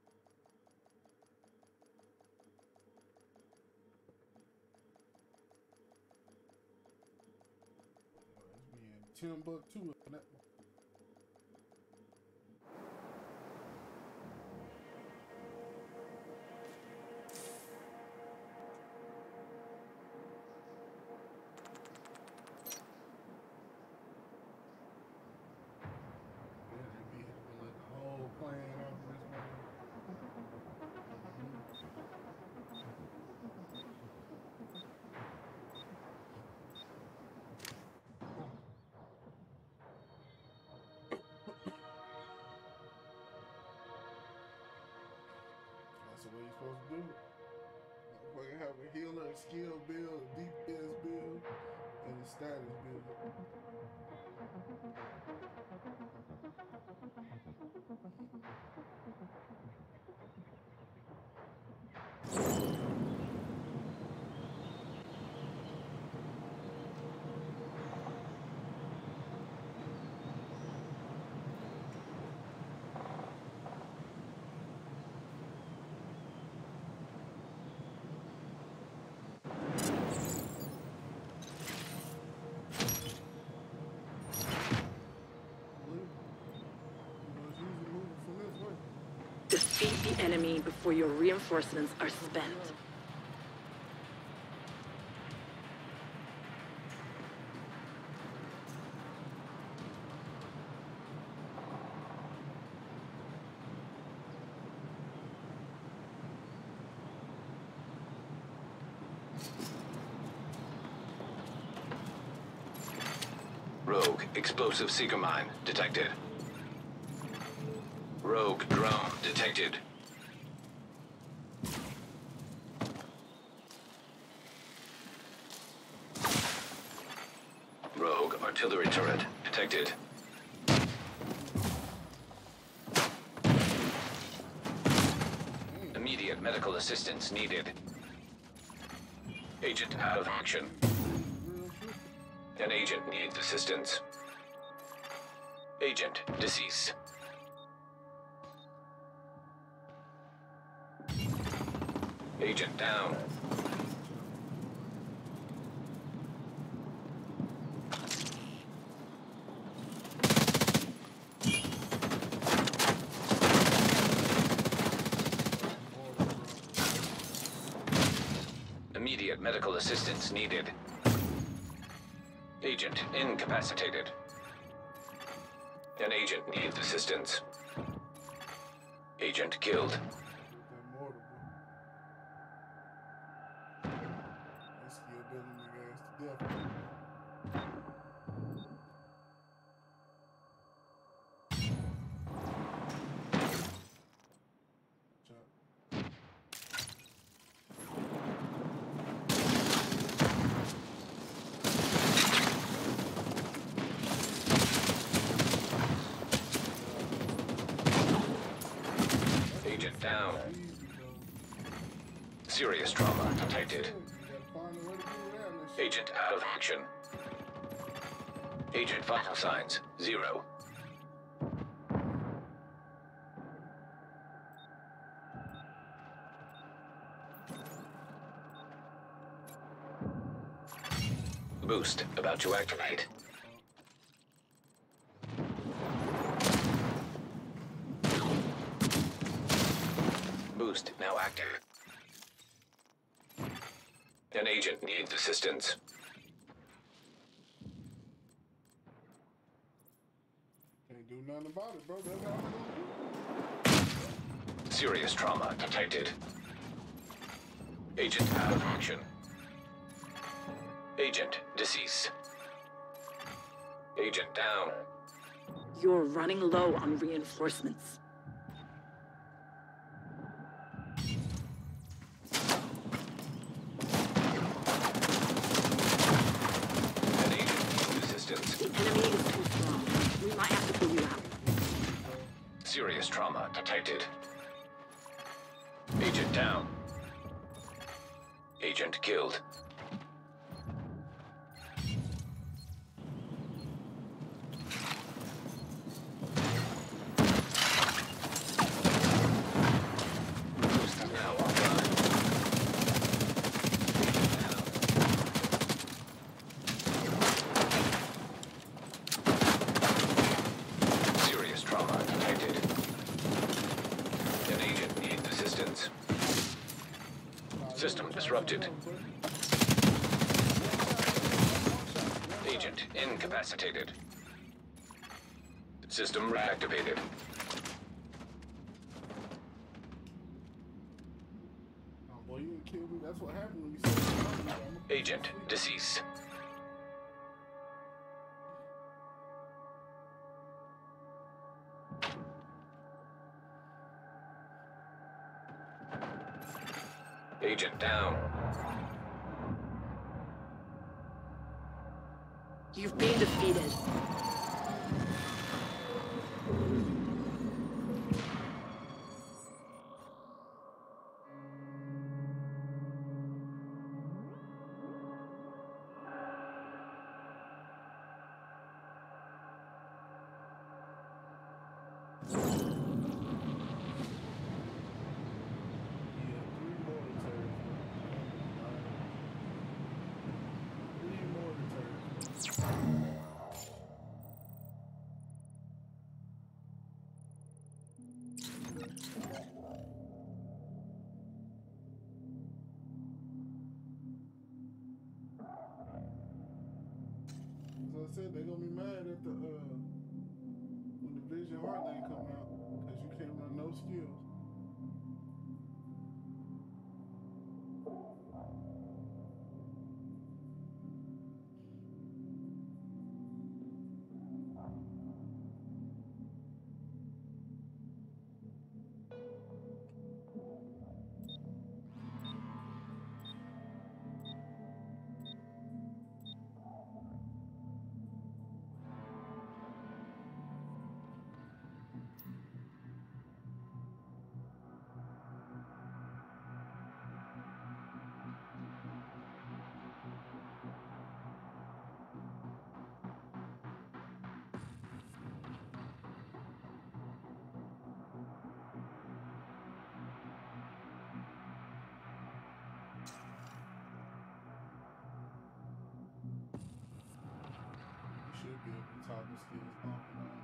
Timbuktu in that one. you supposed to do. Motherfucker have a healer, a skill build, a D P S build, and a status build. Defeat the enemy before your reinforcements are spent. Rogue explosive seeker mine detected. Rogue drone detected. Rogue artillery turret detected. Immediate medical assistance needed. Agent out of action. An agent needs assistance. Agent deceased. Agent down. Immediate medical assistance needed. Agent incapacitated. An agent needs assistance. Agent killed. Agent down. Serious trauma detected. Agent out of action. Agent vital signs, zero. Boost about to activate. Boost now active. An agent needs assistance. Can't do nothing about it, bro. That's all I'm gonna do. Serious trauma detected. Agent out of action. Agent deceased. Agent down. You're running low on reinforcements. An agent needs assistance. The enemy is too strong. We might have to pull you out. Serious trauma detected. Agent down. Agent killed. System disrupted. Agent incapacitated. System reactivated. Oh, boy, you didn't kill me. That's what happened when you said that. Agent deceased. Agent down. You've been defeated. As I said, they're gonna be mad at the uh when the Vision Heartland come out because you can't run no skills. Should be able to top the skills off and on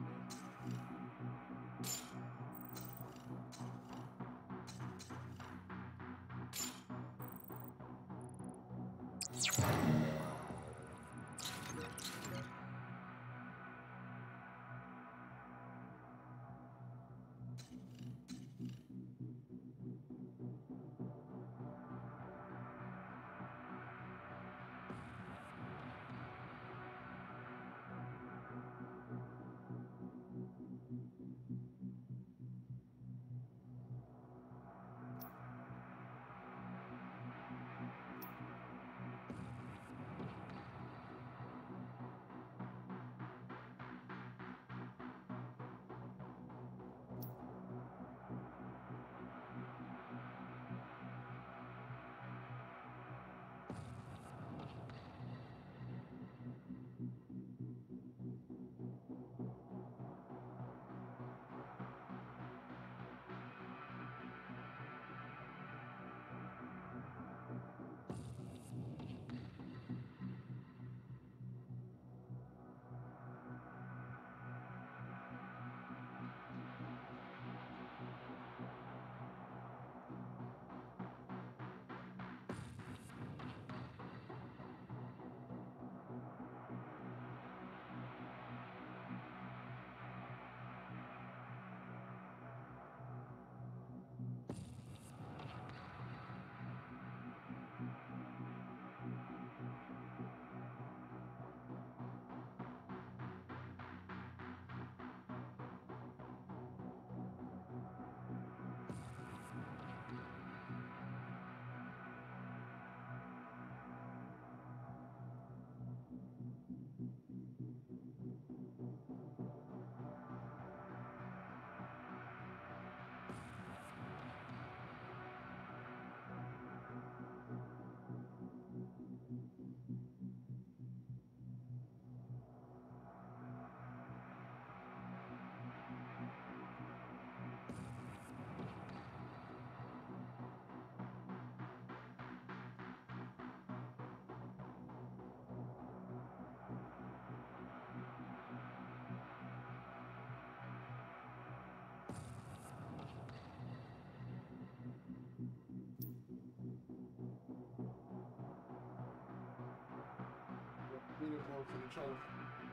Beat it for for the trophy.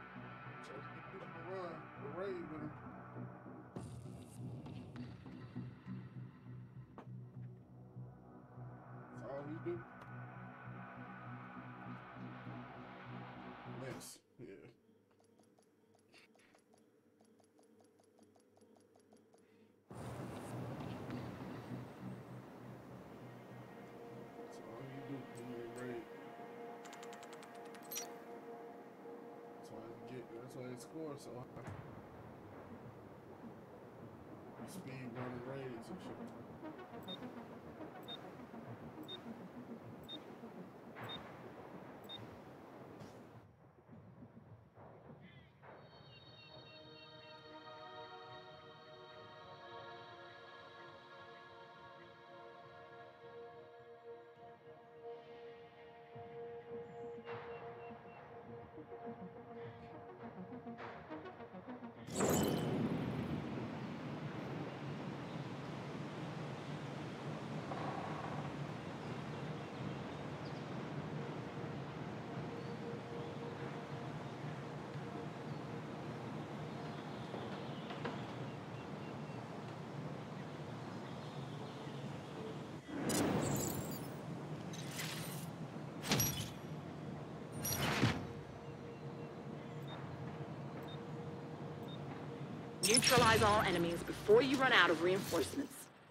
So you get the run, the raid with him. That's all he do. Miss, yeah. That's why they score so high. You speed running raids and shit. Neutralize all enemies before you run out of reinforcements.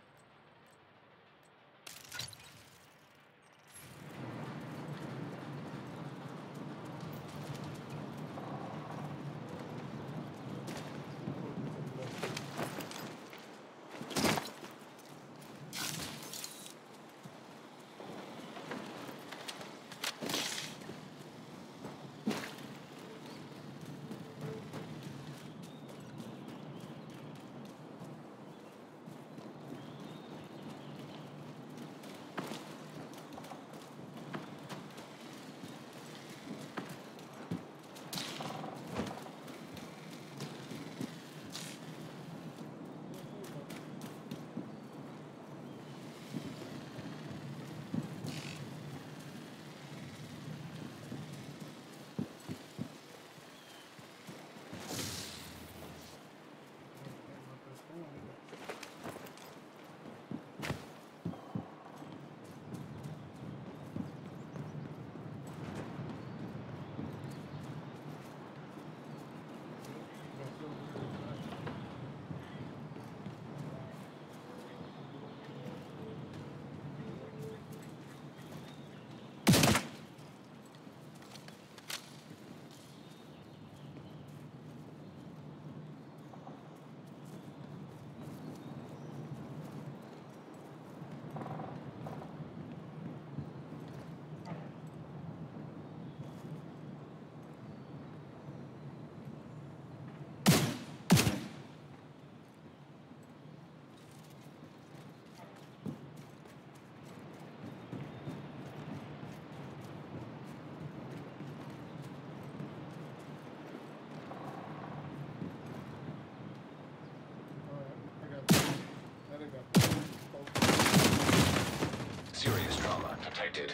Serious trauma detected.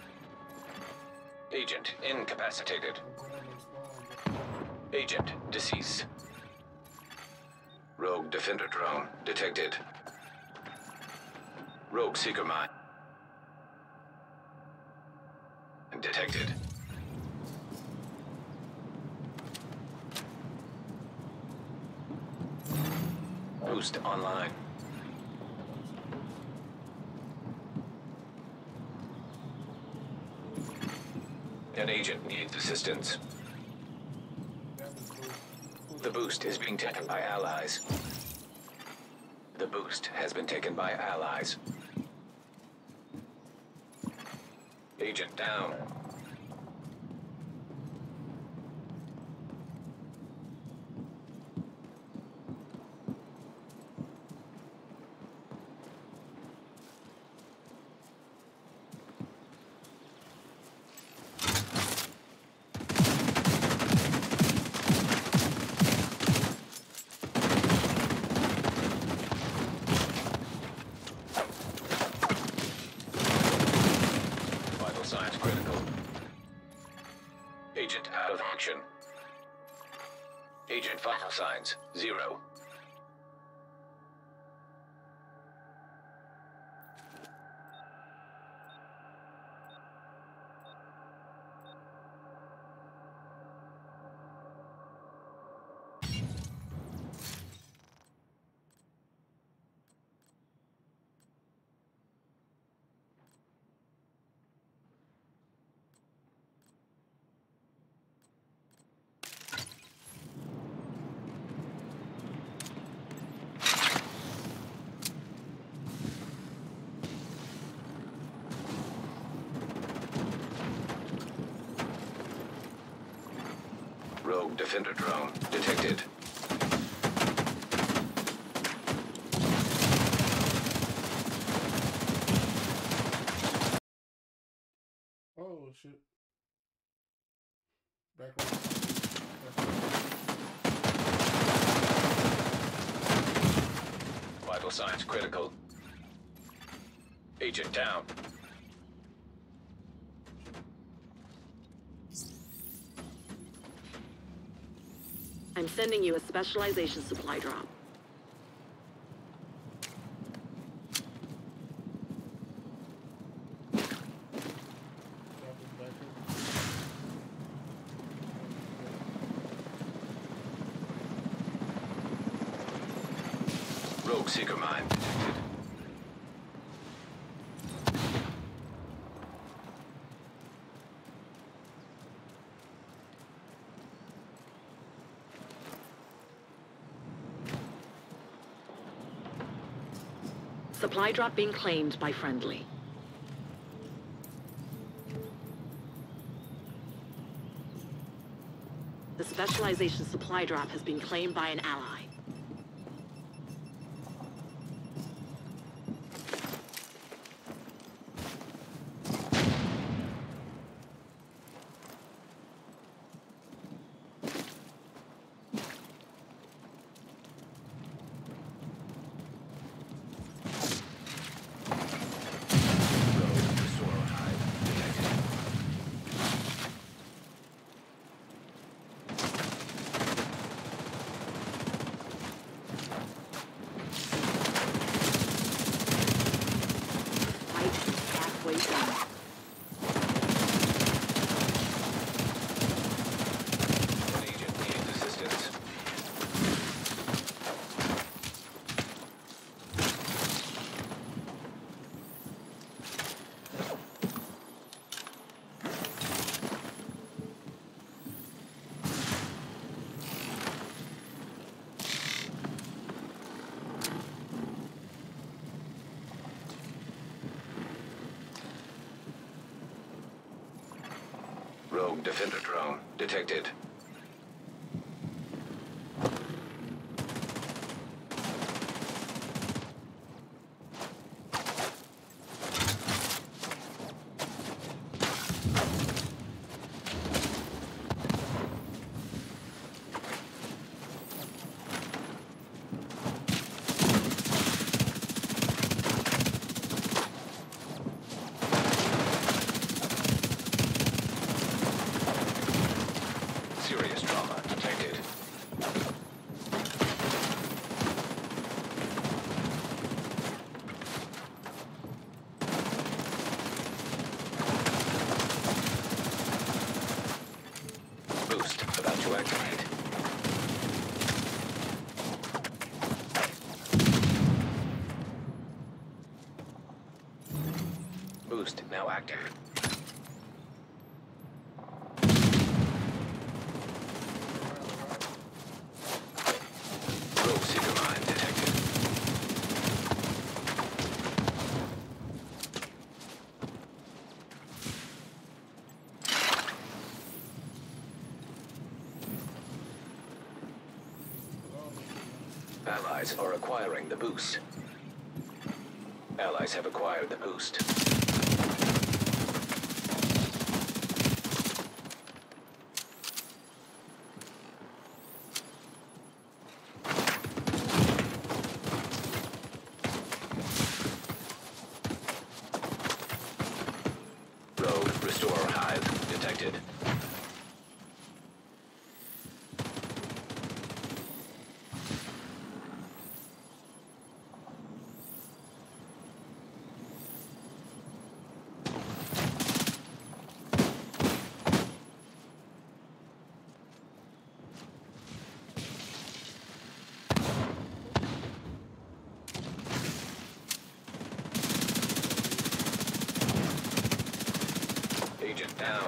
Agent incapacitated. Agent deceased. Rogue Defender drone detected. Rogue Seeker mine detected. Boost online. An agent needs assistance. The boost is being taken by allies. The boost has been taken by allies. Agent down. Signs critical. Agent out of action. Agent vital signs zero. Rogue Defender drone detected. Oh shit. Back away. Vital signs critical. Agent down. I'm sending you a specialization supply drop. Drop it back here. Rogue Seeker mine detected. Supply drop being claimed by friendly. The specialization supply drop has been claimed by an ally. Rogue Restore hive detected. Fight halfway done. An agent needs assistance. Rogue Defender drone detected. Serious trauma detected. Boost about to activate. Boost now active. Rogue Seeker mine detected. Allies are acquiring the boost. Allies have acquired the boost. Rogue Restore hive detected. Agent down.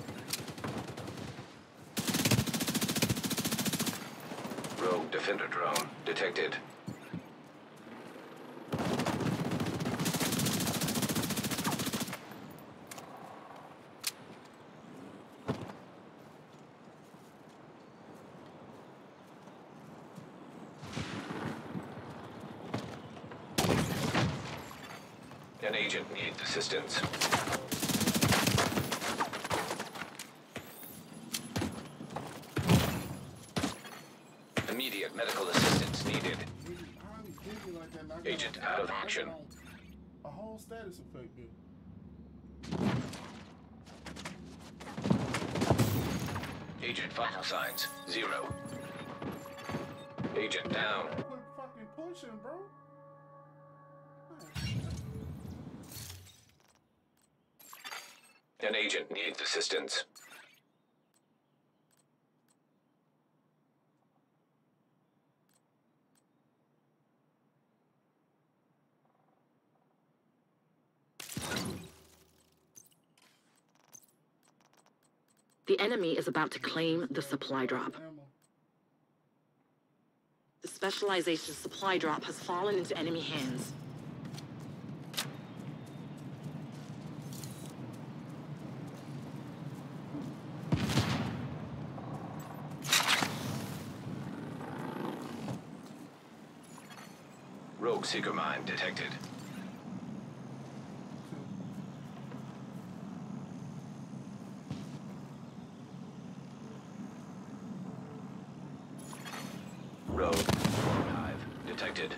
Rogue Defender drone detected. agent needs assistance. Immediate medical assistance needed. Agent out of action. A whole status effect here. Agent vital signs, zero. Agent down. Quit fucking pushing, bro. An agent needs assistance. The enemy is about to claim the supply drop. The specialization supply drop has fallen into enemy hands. Rogue seeker mine detected. Rogue hive detected.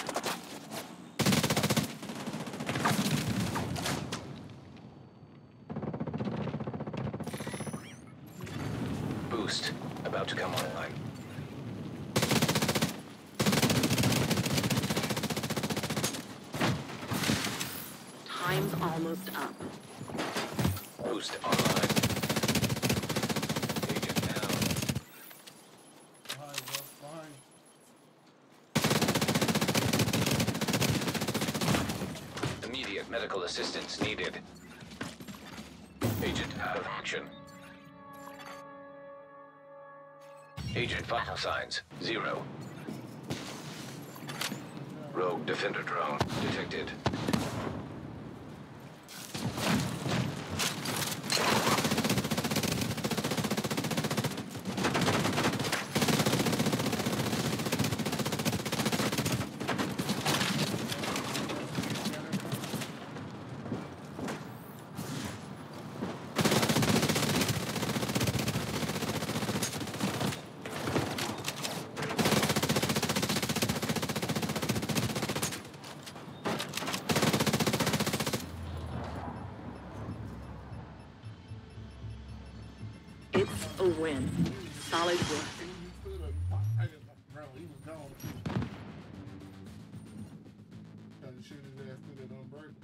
Boost about to come online. Time's almost up. Boost online. Agent down. Fine, bro, fine. Immediate medical assistance needed. Agent out of action. Agent vital signs, zero. Rogue defender drone detected. It's a win. Solid work. Bro, he was gone. Tried to shoot his ass through that unbreakable.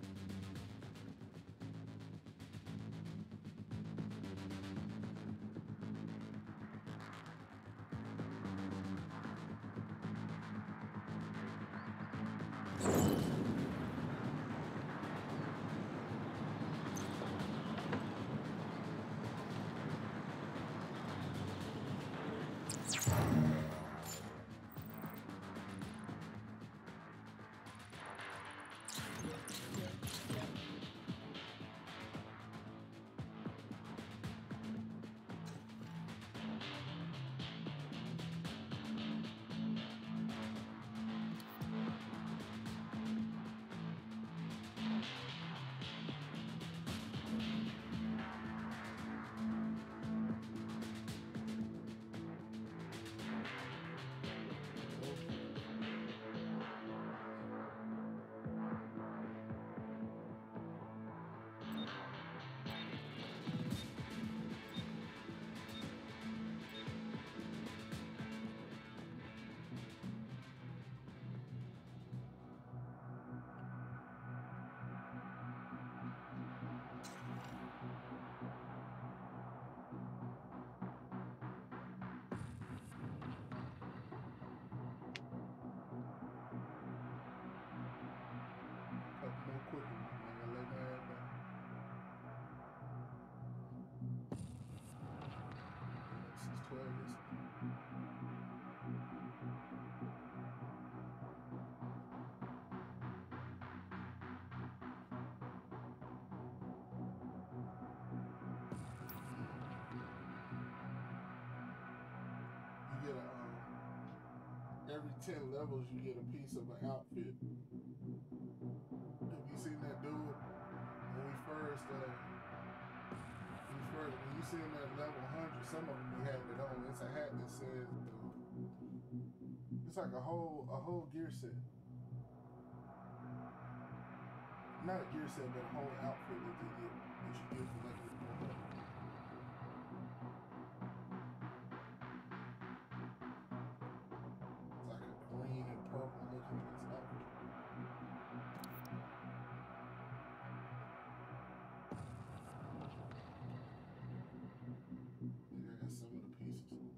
More quicker, man. Let my ass down. six twelve is. You get a, um, every ten levels you get a piece of an outfit. If you seen that dude when we first, uh, when we first, when you seen that level one hundred, some of them we had it on. It's a hat that says, uh, it's like a whole, a whole gear set. Not a gear set, but a whole outfit that you get, that you get for like your phone. It's like a green and purple looking outfit. Yeah, I got some of the pieces.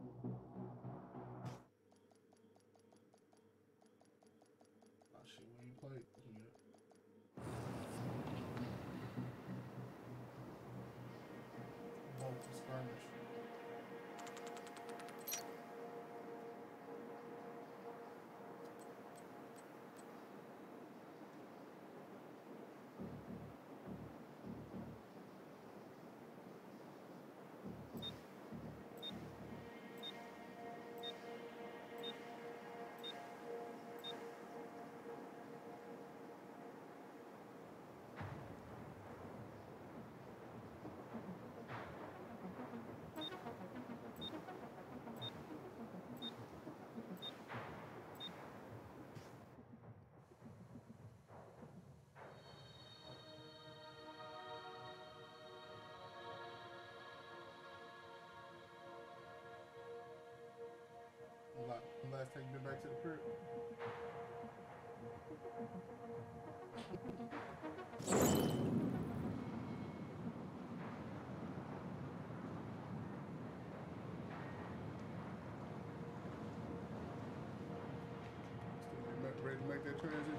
Oh shit, when you play, you can get it. Multiple skirmish. La- Last time you been back to the crib? Still ready to make that transition?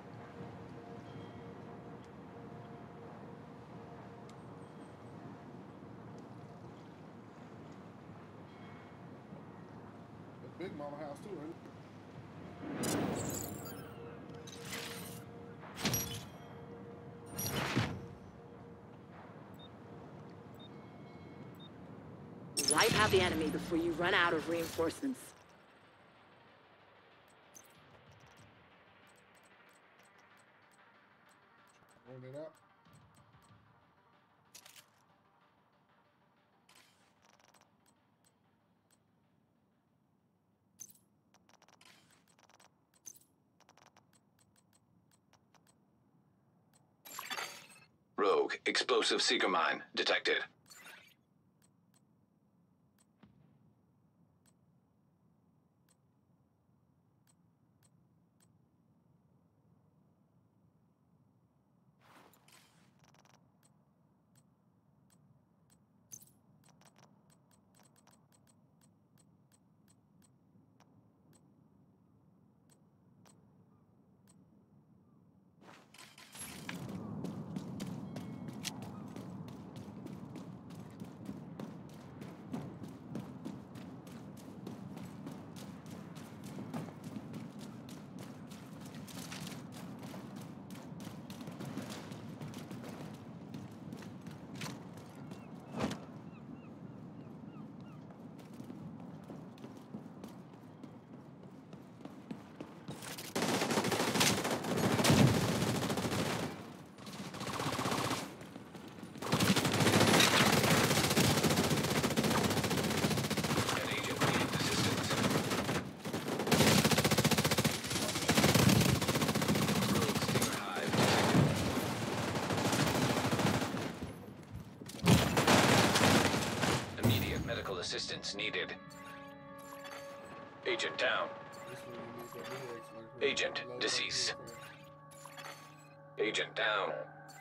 Big mama house too, right? Wipe out the enemy before you run out of reinforcements. Roll it out. Rogue explosive seeker mine detected. Assistance needed. Agent down. Agent deceased. Agent down.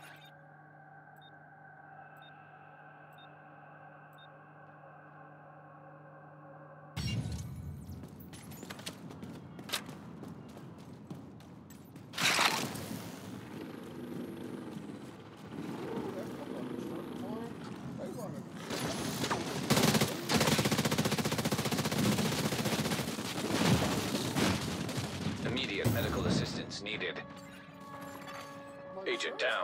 Immediate medical assistance needed. Agent down.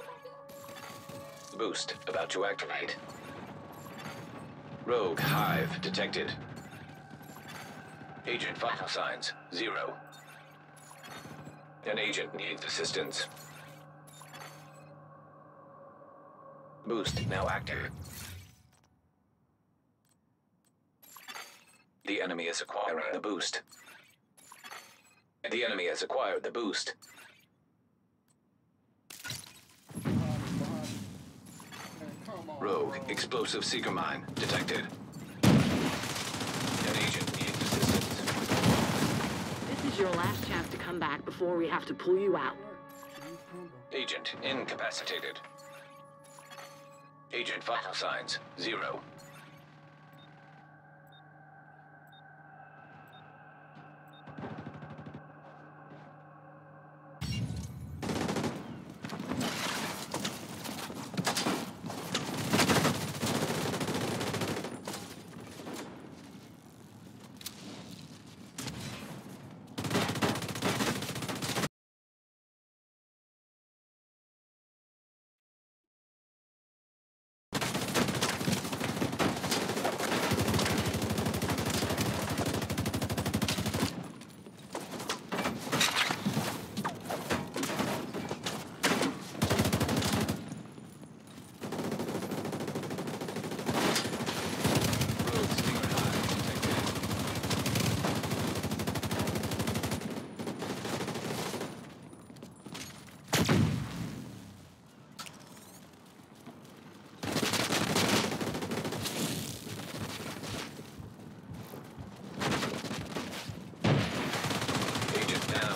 Boost about to activate. Rogue hive detected. Agent vital signs zero. An agent needs assistance. Boost now active. The enemy is acquiring the boost. The enemy has acquired the boost. Behind us, behind us. Man, come on, Rogue bro. explosive seeker mine detected. An agent needs assistance. This is your last chance to come back before we have to pull you out. Use combo. Agent incapacitated. Agent vital signs zero. Rogue stinger hive detected. Agent down.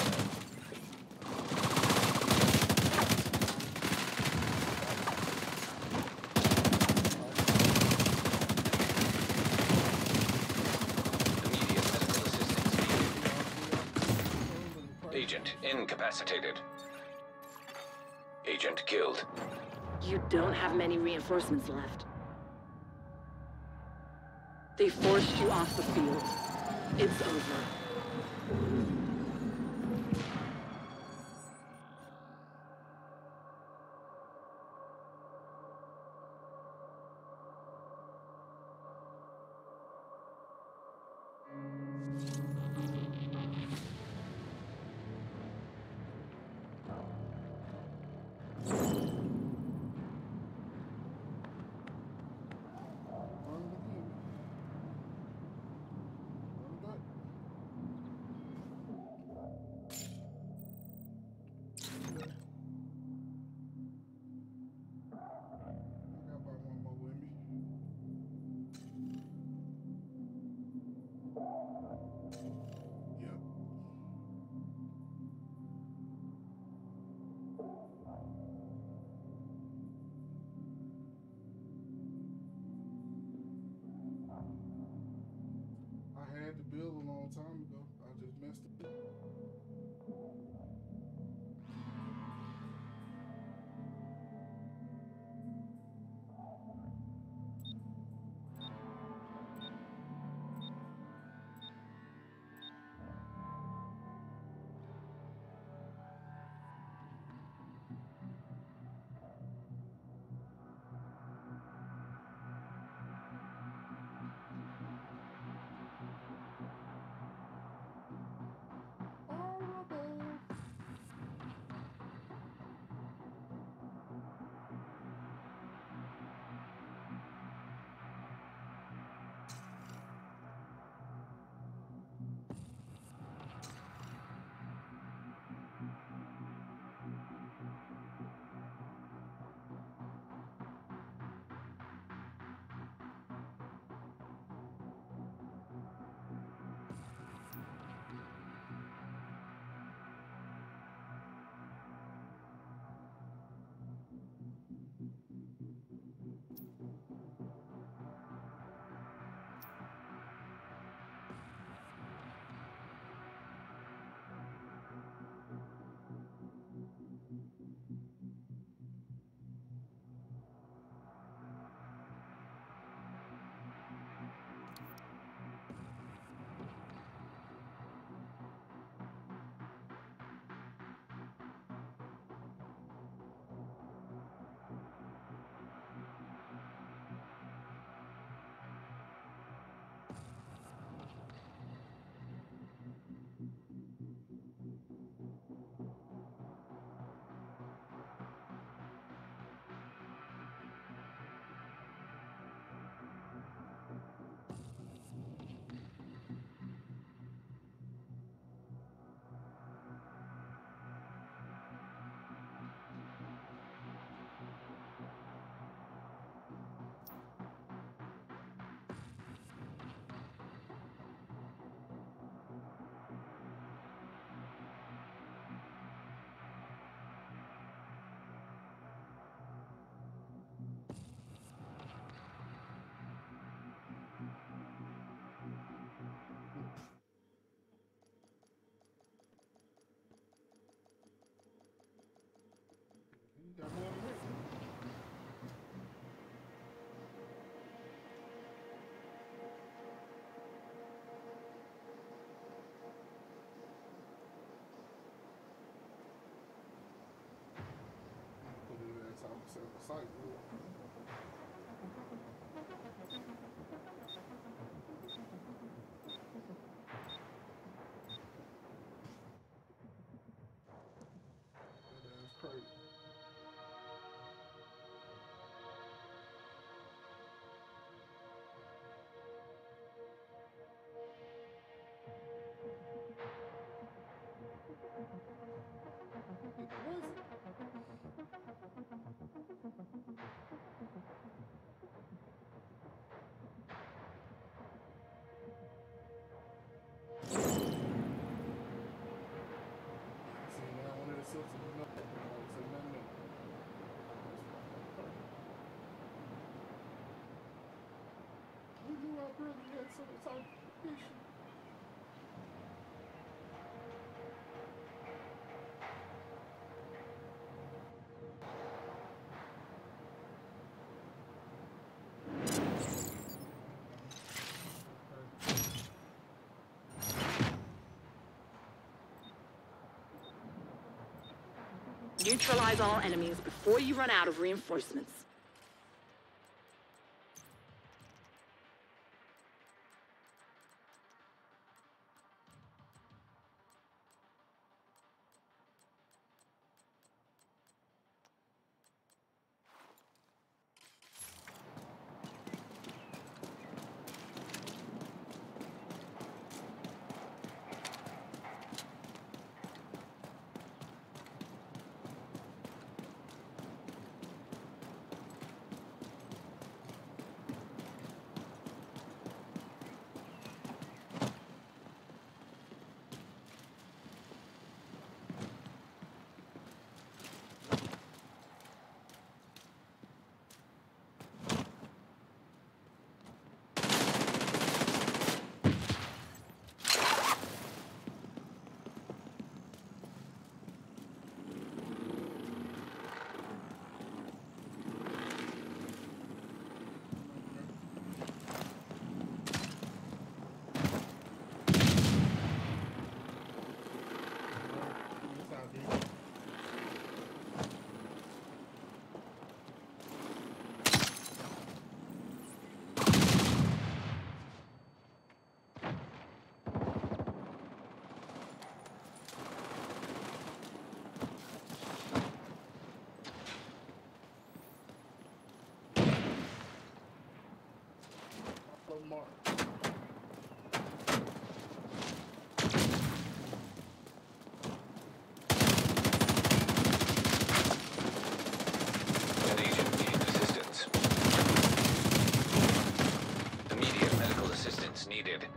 Immediate medical assistance needed. Agent incapacitated. Agent killed. You don't have many reinforcements left. They forced you off the field. It's over. Run it again. Run it back. That's crazy. What is it? See, now one of the sisters was not that. I would say nothing else. We knew our brother had some type of issue. Neutralize all enemies before you run out of reinforcements. Mark. An agent needs assistance. Immediate medical assistance needed.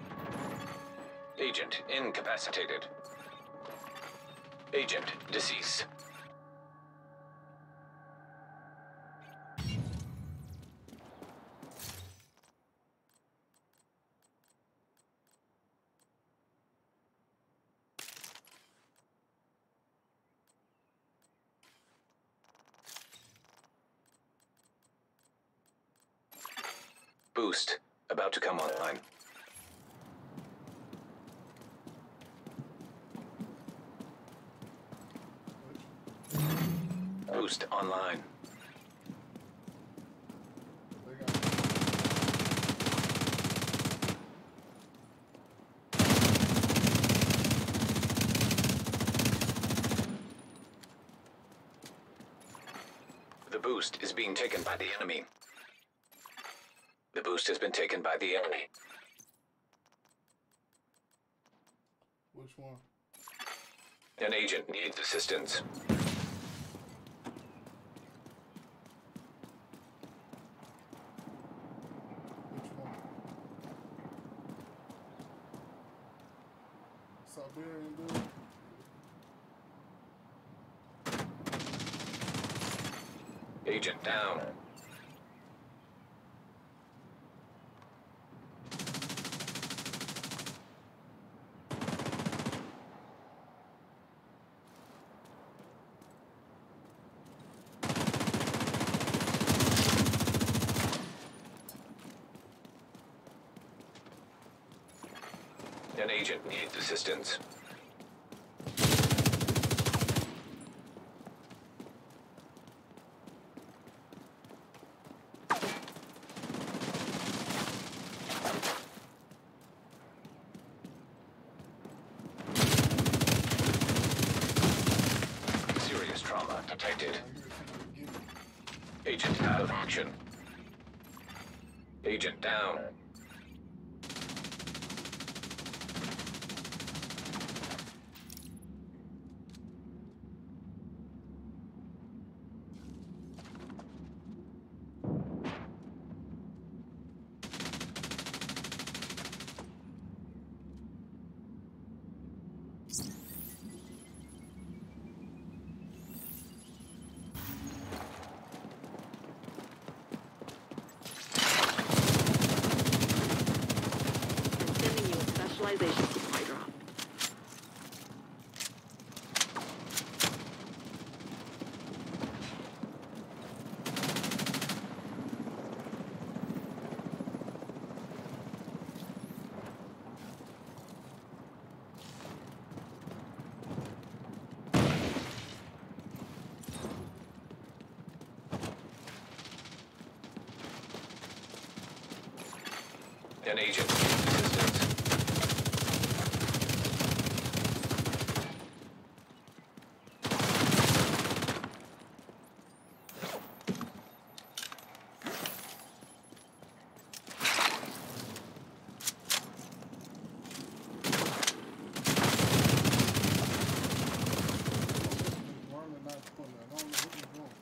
Agent incapacitated. Agent deceased. Boost about to come online. Boost online. They got The boost is being taken by the enemy. The boost has been taken by the enemy. which one? An agent needs assistance. Which one? Siberian dude. Agent down. An agent needs assistance. out of action. Agent down. Specialization supply drop. An agent needs assistance. Running, not pulling. I don't know what he's doing.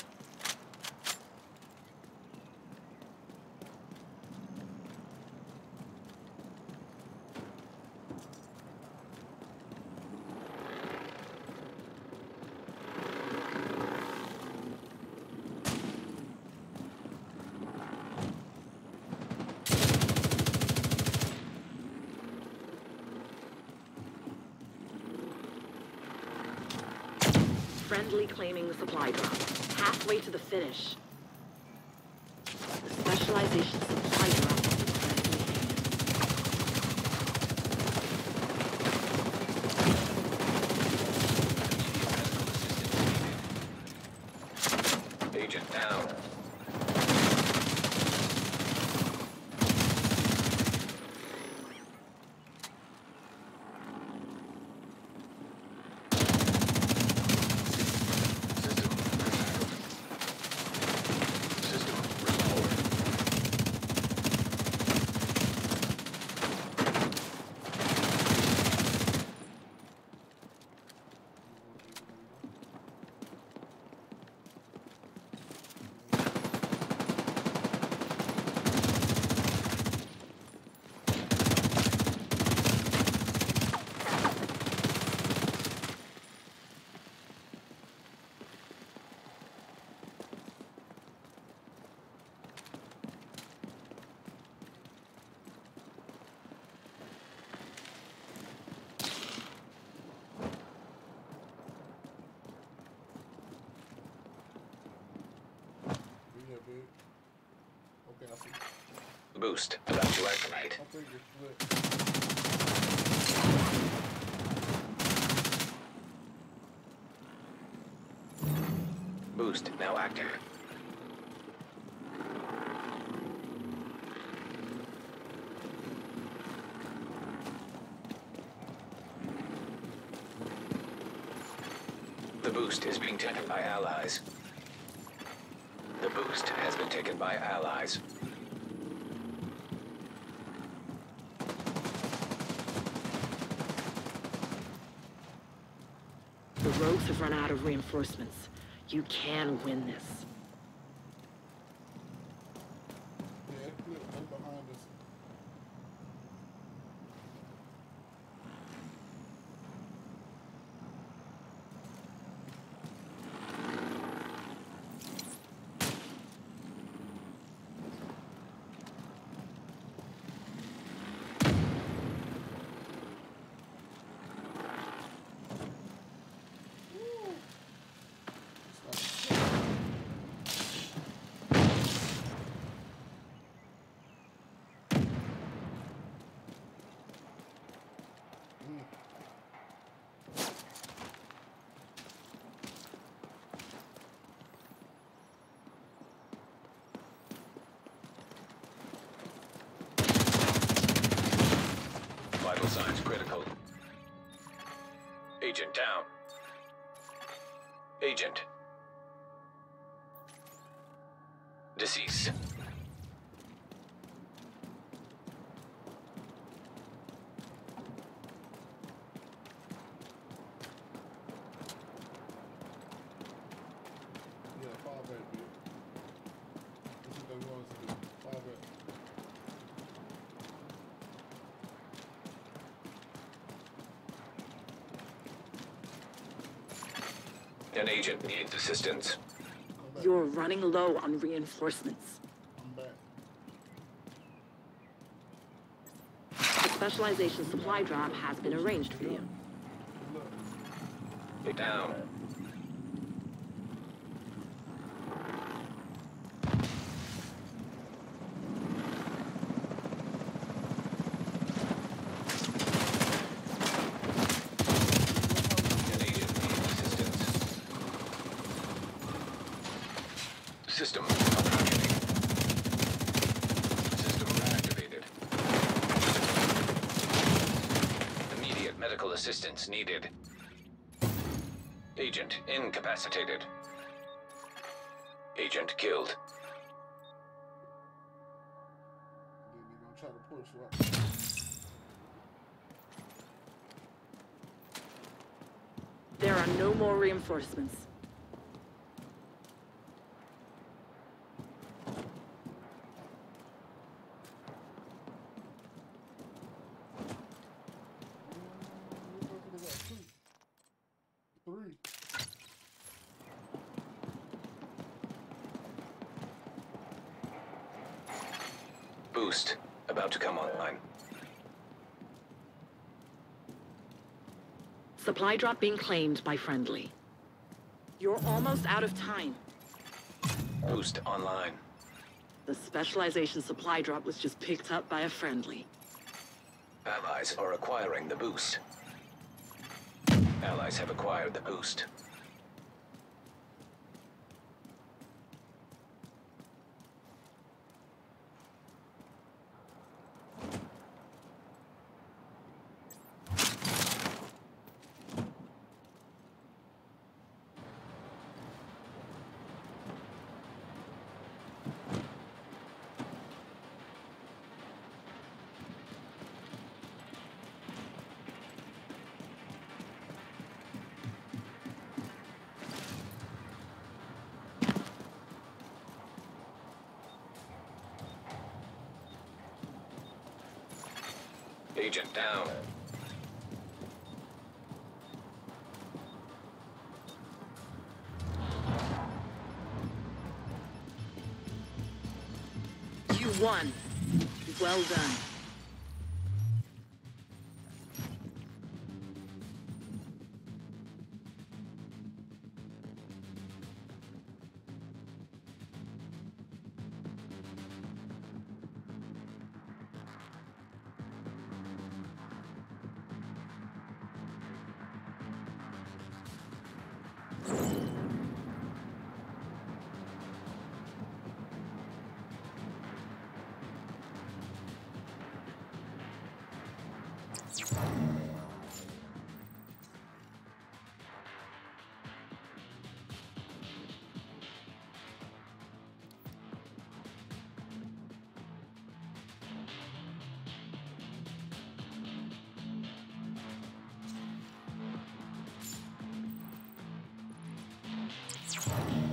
Friendly claiming the supply drop. Halfway to the finish. The specialization supply drop is friendly. Agent down. Yeah, big. Okay, I see. The boost about to activate. I think it's split. Boost now active. The boost is being taken by allies. The boost has been taken by allies. The rogues have run out of reinforcements. You can win this. Yeah, it's split. They behind us. Vital signs critical. Agent down. Agent. Deceased. Yeah, fall back, bitch. That's what they want us to do. Fall back. An agent needs assistance. Come back. You're running low on reinforcements. I'm back. The specialization supply drop has been arranged for you. Good luck. Get down. An agent needs assistance. System malfunctioning. System reactivated. Immediate medical assistance needed. Agent incapacitated. Agent killed. Then they gonna try to push right. There are no more reinforcements. They got two. Three. Boost about to come online. Supply drop being claimed by friendly. You're almost out of time. Boost online. The specialization supply drop was just picked up by a friendly. Allies are acquiring the boost. Allies have acquired the boost. Agent down. You won. Well done. Thank you.